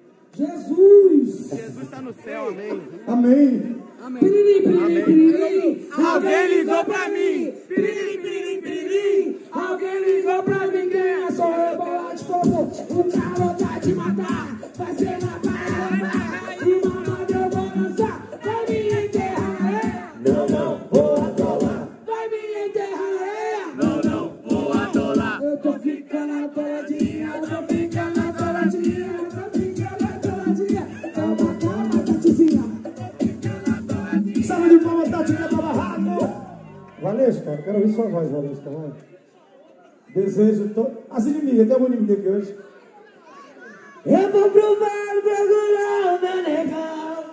Jesus! Jesus está no céu, amém. Amém. Amém. Piririm, piririm, piririm. Alguém ligou pra mim. Piririm, piririm, piririm. Alguém ligou pra mim. Quem é? Sou rebolado, povo. O cara vai te matar. Vai ser na barra. E mamãe eu vou lançar. Vai me enterrar, é? Não, não, vou atolar. Vai me enterrar, é? Não, não, vou atolar. Eu tô ficando. fica na toladinha, só fica na toladinha, só fica na toladinha. Calma, calma, Tatizinha. Salve de palmas, Tatinha do barraco. Valesca, quero ouvir sua voz, Valesca, vai. Desejo todo. As inimigas, tem alguma inimiga aqui hoje? Eu vou provar pra curar o meu negão.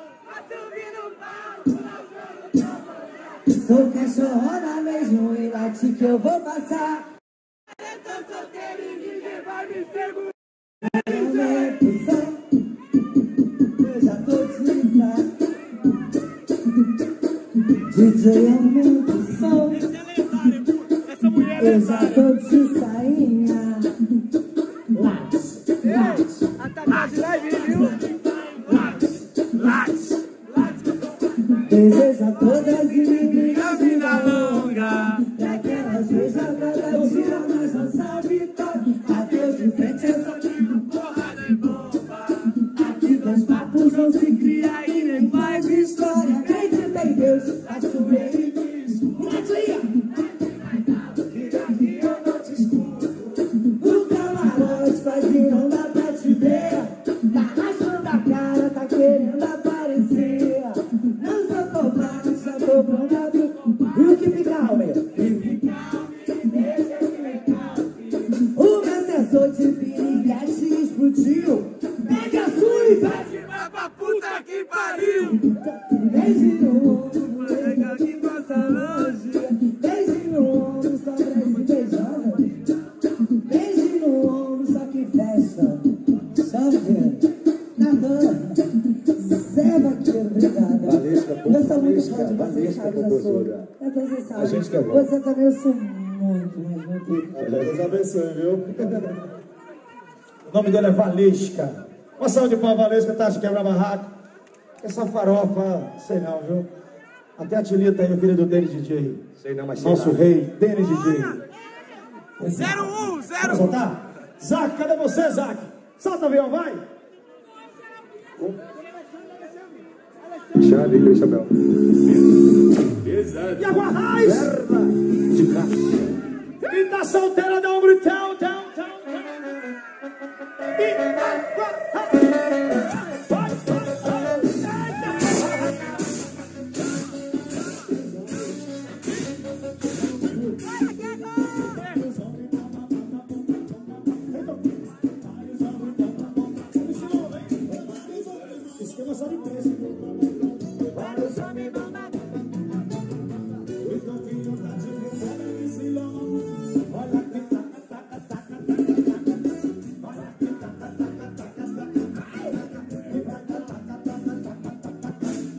Sou cachorrona mesmo e late que eu vou passar. Eu tô solteiro e ninguém vai me segurar. Eu já tô de saco. D J aumenta o som. Eu já tô de sainha. Late, late. Atacado de live, viu? Late, late. Deseja todas as inimigas vida longa. Daquelas beijadas dia, mas não sabe todo. Adeus de frente é só tiro, porrada e bomba. Aqui dois papos não se cria e nem faz história. Acredita em Deus, faço bem e diz. Que daqui eu não te escuto. O camarote faz e não dá pra te ver. Tá rachando a cara, tá querendo aparecer. Não sou covarde, só tô pronto. E o que fica calmo, meu? O meu sensor de piriguete explodiu. Pega a sua e vai de lá pra puta que pariu. Beijo no ombro, legal que passa longe. Beijo no ombro, só parece beijando. Beijo no ombro, só que fecha. Chove, nadando. Zé Vaqueiro, obrigada. Valesca, eu sou muito fã de você, Valesca, sabe, compositora. Então você sabe. A gente que é bom. Você também, eu sou muito, mas muito. Deus abençoe, viu? O nome dele é Valesca. Uma salva de pau, Valesca, tá de quebra barraco. Essa farofa, sei não, viu? Até a Tilita aí, o querido Denis D J. Sei não, mas sei Nosso lá. rei, Denis D J. zero um, zero Vamos soltar? Zac, cadê você, Zac? Solta o avião, vai! Charlie e Isabel. E a Guarrais! De cá. Quem tá solteira dá um gritão, tão, tão, tão. Esquema só de preço. Vários homens bombados. O toquinho tá de fora de silão. Olha que taca, taca, taca, taca. Olha que taca, taca, taca, taca. E vai taca, taca, taca, taca.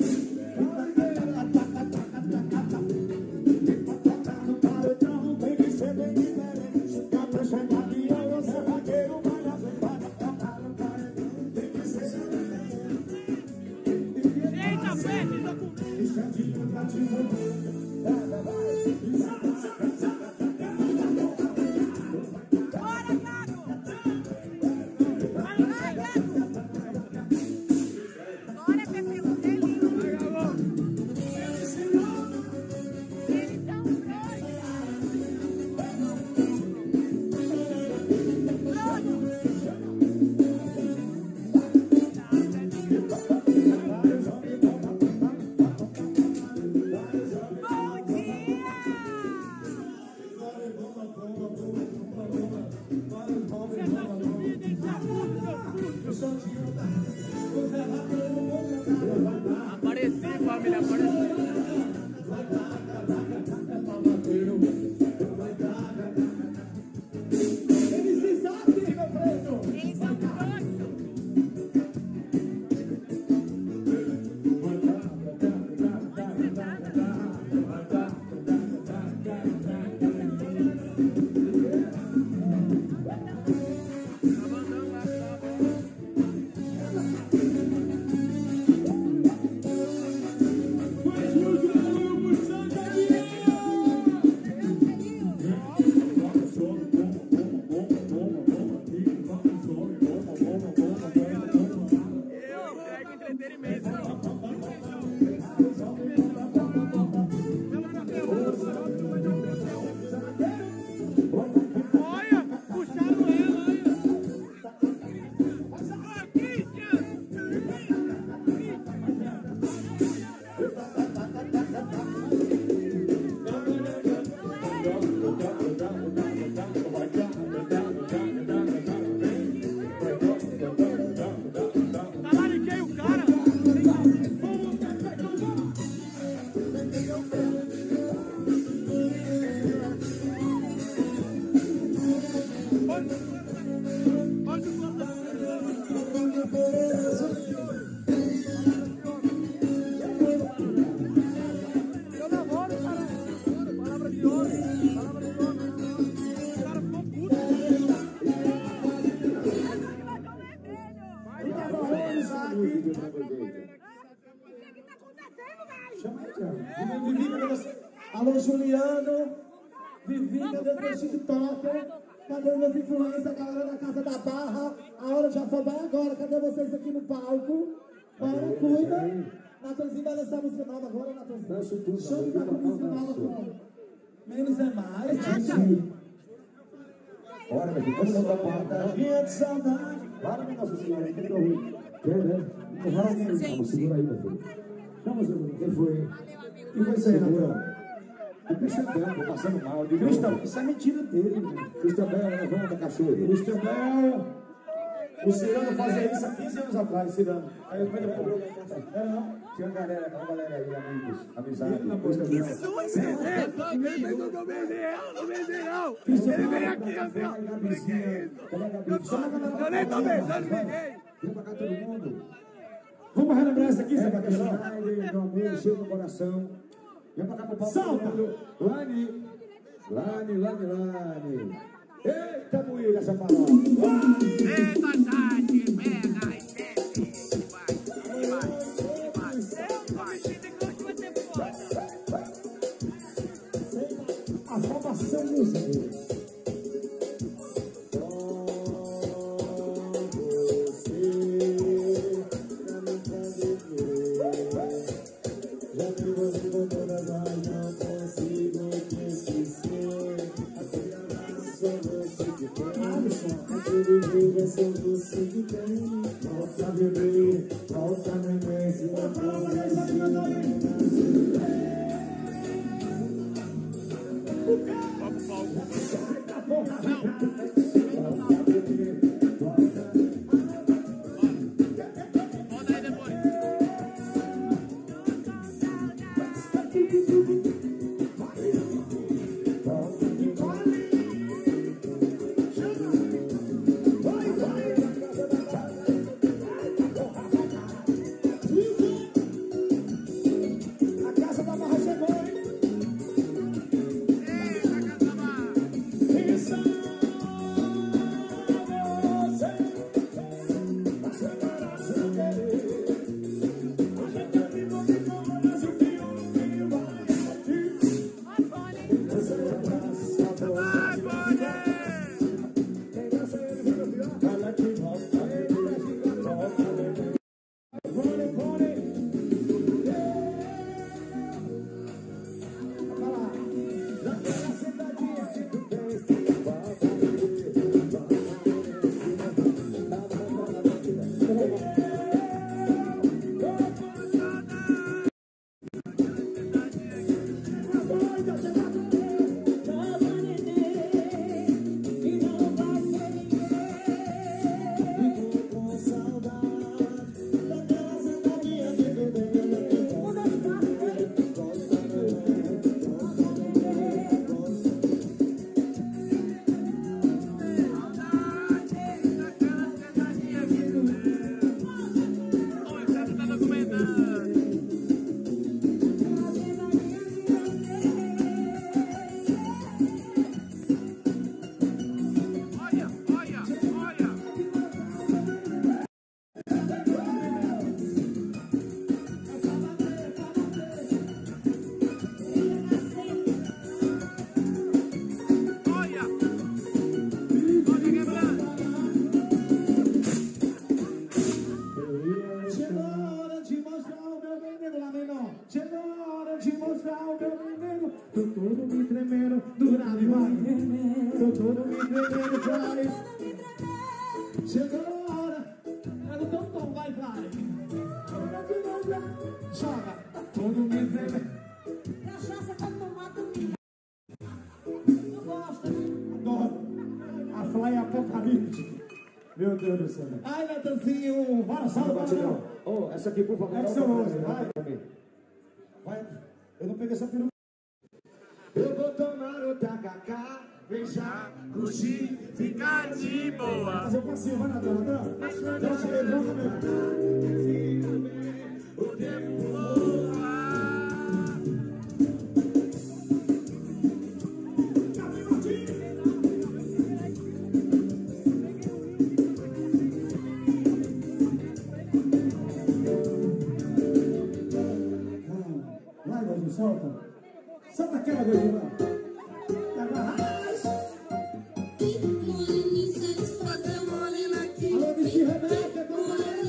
Para o carro tem que ser bem diferente. Pra pra chegar aqui eu vou ser vaqueiro. Para para o carro tem que ser diferente. Eita, pé, tá com... Bora, gato! Vai, vai, gato! Bora, Pepilo, delinho! Eles são doidos! Apareci, família, apareci. Eles se sabem, meu preto! Eles são doidos! Vai, Eu namoro, cara. Palavra de homem. Palavra de homem. O cara ficou puto. Alô, Juliano, Vivinha dentro do TikTok. Cadê meus influencers, a galera da Casa da Barra? A hora já foi, vai agora. Cadê vocês aqui no palco? Bora, cuida. Natanzinho vai lançar música nova agora, Natanzinho. Show de com música nova, pô. Menos é mais. Bora, meu filho, vamos dar uma porta. Minha de saudade. Para, meu Nossa Senhora, que eu ouvi. Quer, né? Vamos, segura aí, meu filho. Vamos, quem foi? Quem foi isso aí, Natanzinho? O Christian Bell, tô passando mal. Christian, isso é mentira dele, né? Christian Bell, levanta, cachorro. Christian Bell. O Cirano fazia isso há quinze anos atrás, Cirano. Aí depois eu comprei. Era não? Tinha uma galera, uma galera aí, amigos, amizade. Christian Bell. Ele não não vendeu, não vendeu, não. Ele veio aqui, assim, ó. Eu nem tô vendendo ninguém. Vem pra cá todo mundo. Vamos relembrar essa aqui, Zé Cabeção? Meu amor, cheio no coração. Vem pra cá pro palco. Solta! Lani! Lani, Lani, Lani! Eita, moída, essa farofa! Eita, Tati, pega e desce! Vai, vai, vai! Eu me sinto que hoje vai ser foda! A formação música. Só você que tem, volta a beber, volta a beber, se não Meu Deus do céu. Ai, Natanzinho. Bora, salva, batidão. Oh, essa aqui, por favor. É que você usa, vai. Vai. Eu não peguei essa peruca. Eu vou tomar o tacacá. beijar, curtir, ficar de boa. Fazer um passinho, vai Natan, Natan. Já cheguei, vamos mesmo. O tempo voa. Vai, Gordinho, solta. Solta aquela, Gordinho, vai. Alô, Vici Rebeca, como é?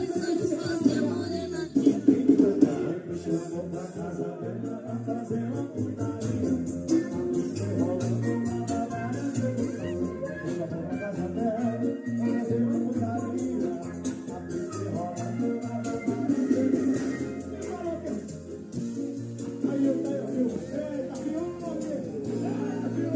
Me chamou pra casa dela pra fazer uma putaria. Rolando uma babada, me chamou pra casa dela pra fazer uma putaria. A pista rolando uma babada. Aí eu tenho, viu? Eita, viu? Eita, viu?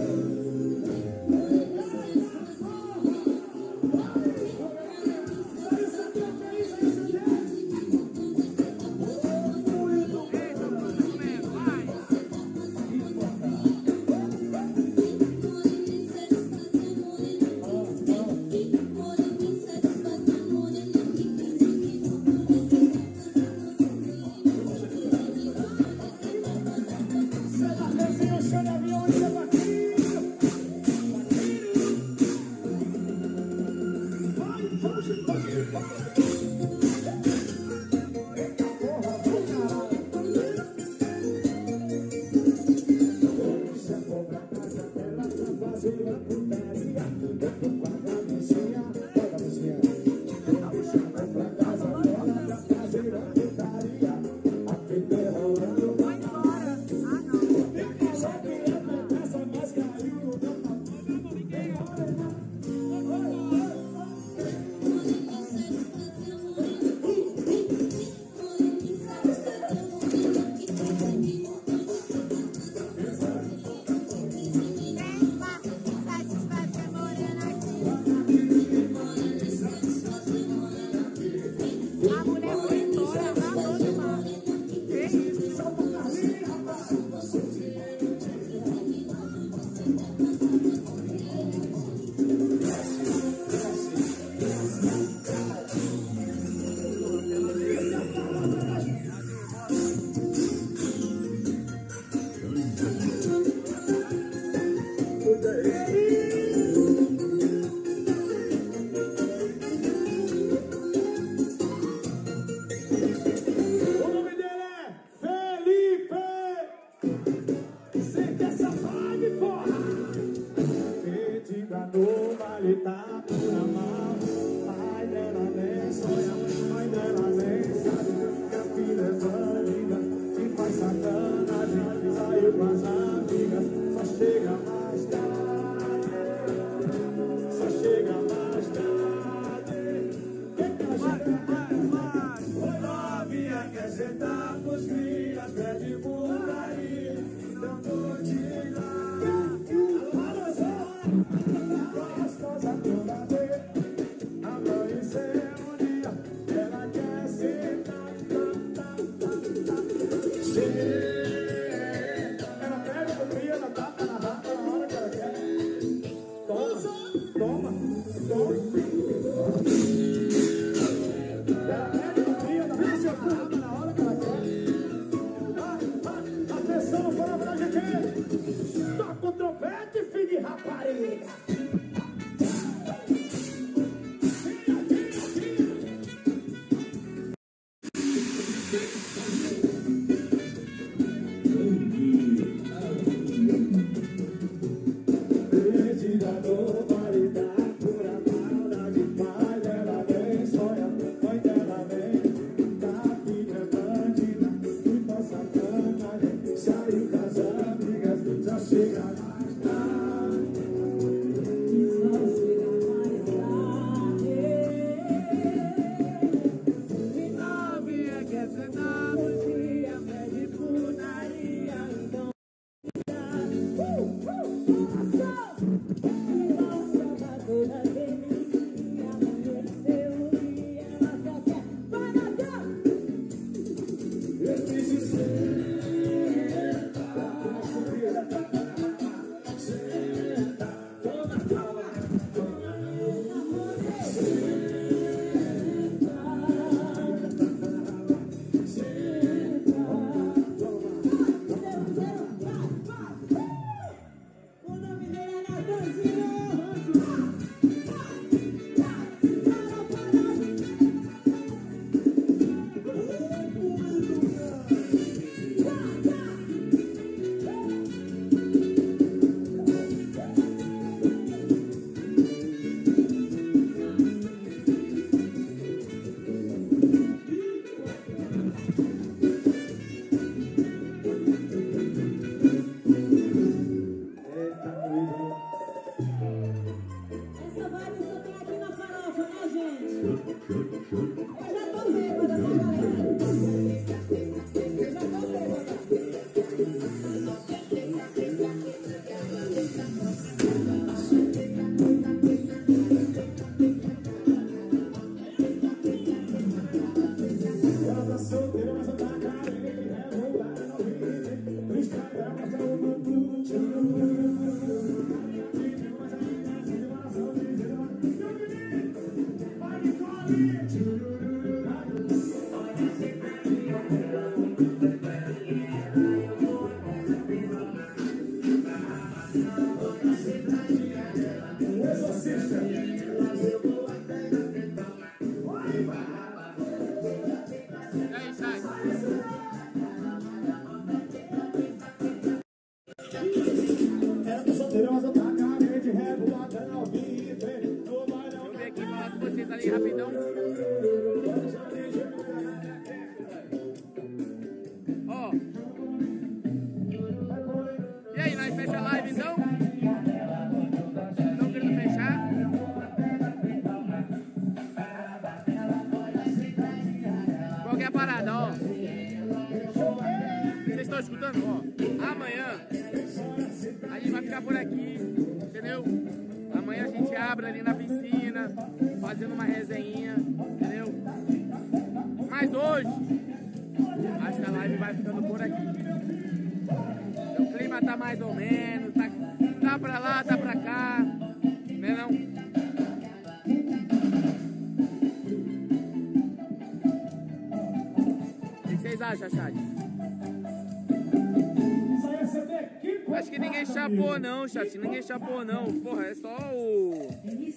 Acho que ninguém chapou não, chat. Ninguém chapou não. Porra, é só o...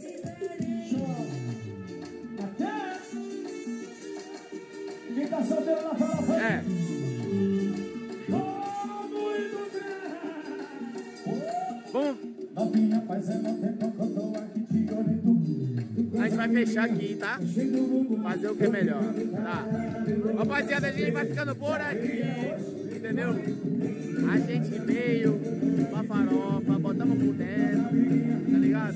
É. Bom, a gente vai fechar aqui, tá? Fazer o que é melhor, tá? Rapaziada, a gente vai ficando por aqui, entendeu? A gente veio pra farofa, botamos fudendo, tá ligado?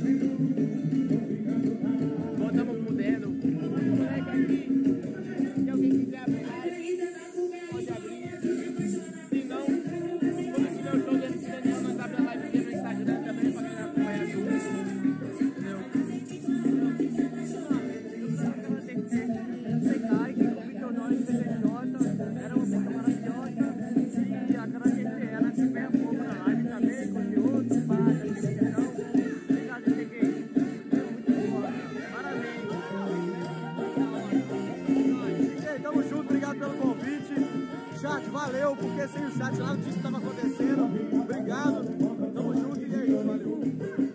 Botamos fudendo. O moleque aqui, se alguém quiser abrir, pode abrir. Se não, quando tiver o show do M C Daniel, nós abrimos a live aqui no Instagram também pra quem acompanha tudo. Entendeu? Sei lá, que convidou nós, C C J, era uma puta maravilhosa. E a cara que era, se vem a pouco na live também, conteúdo, paga, questão. Obrigado, cheguei. Parabéns. Tamo junto, obrigado pelo convite. Chat, valeu, porque sem o chat nada disso estava acontecendo. Obrigado, tamo junto e é isso, valeu.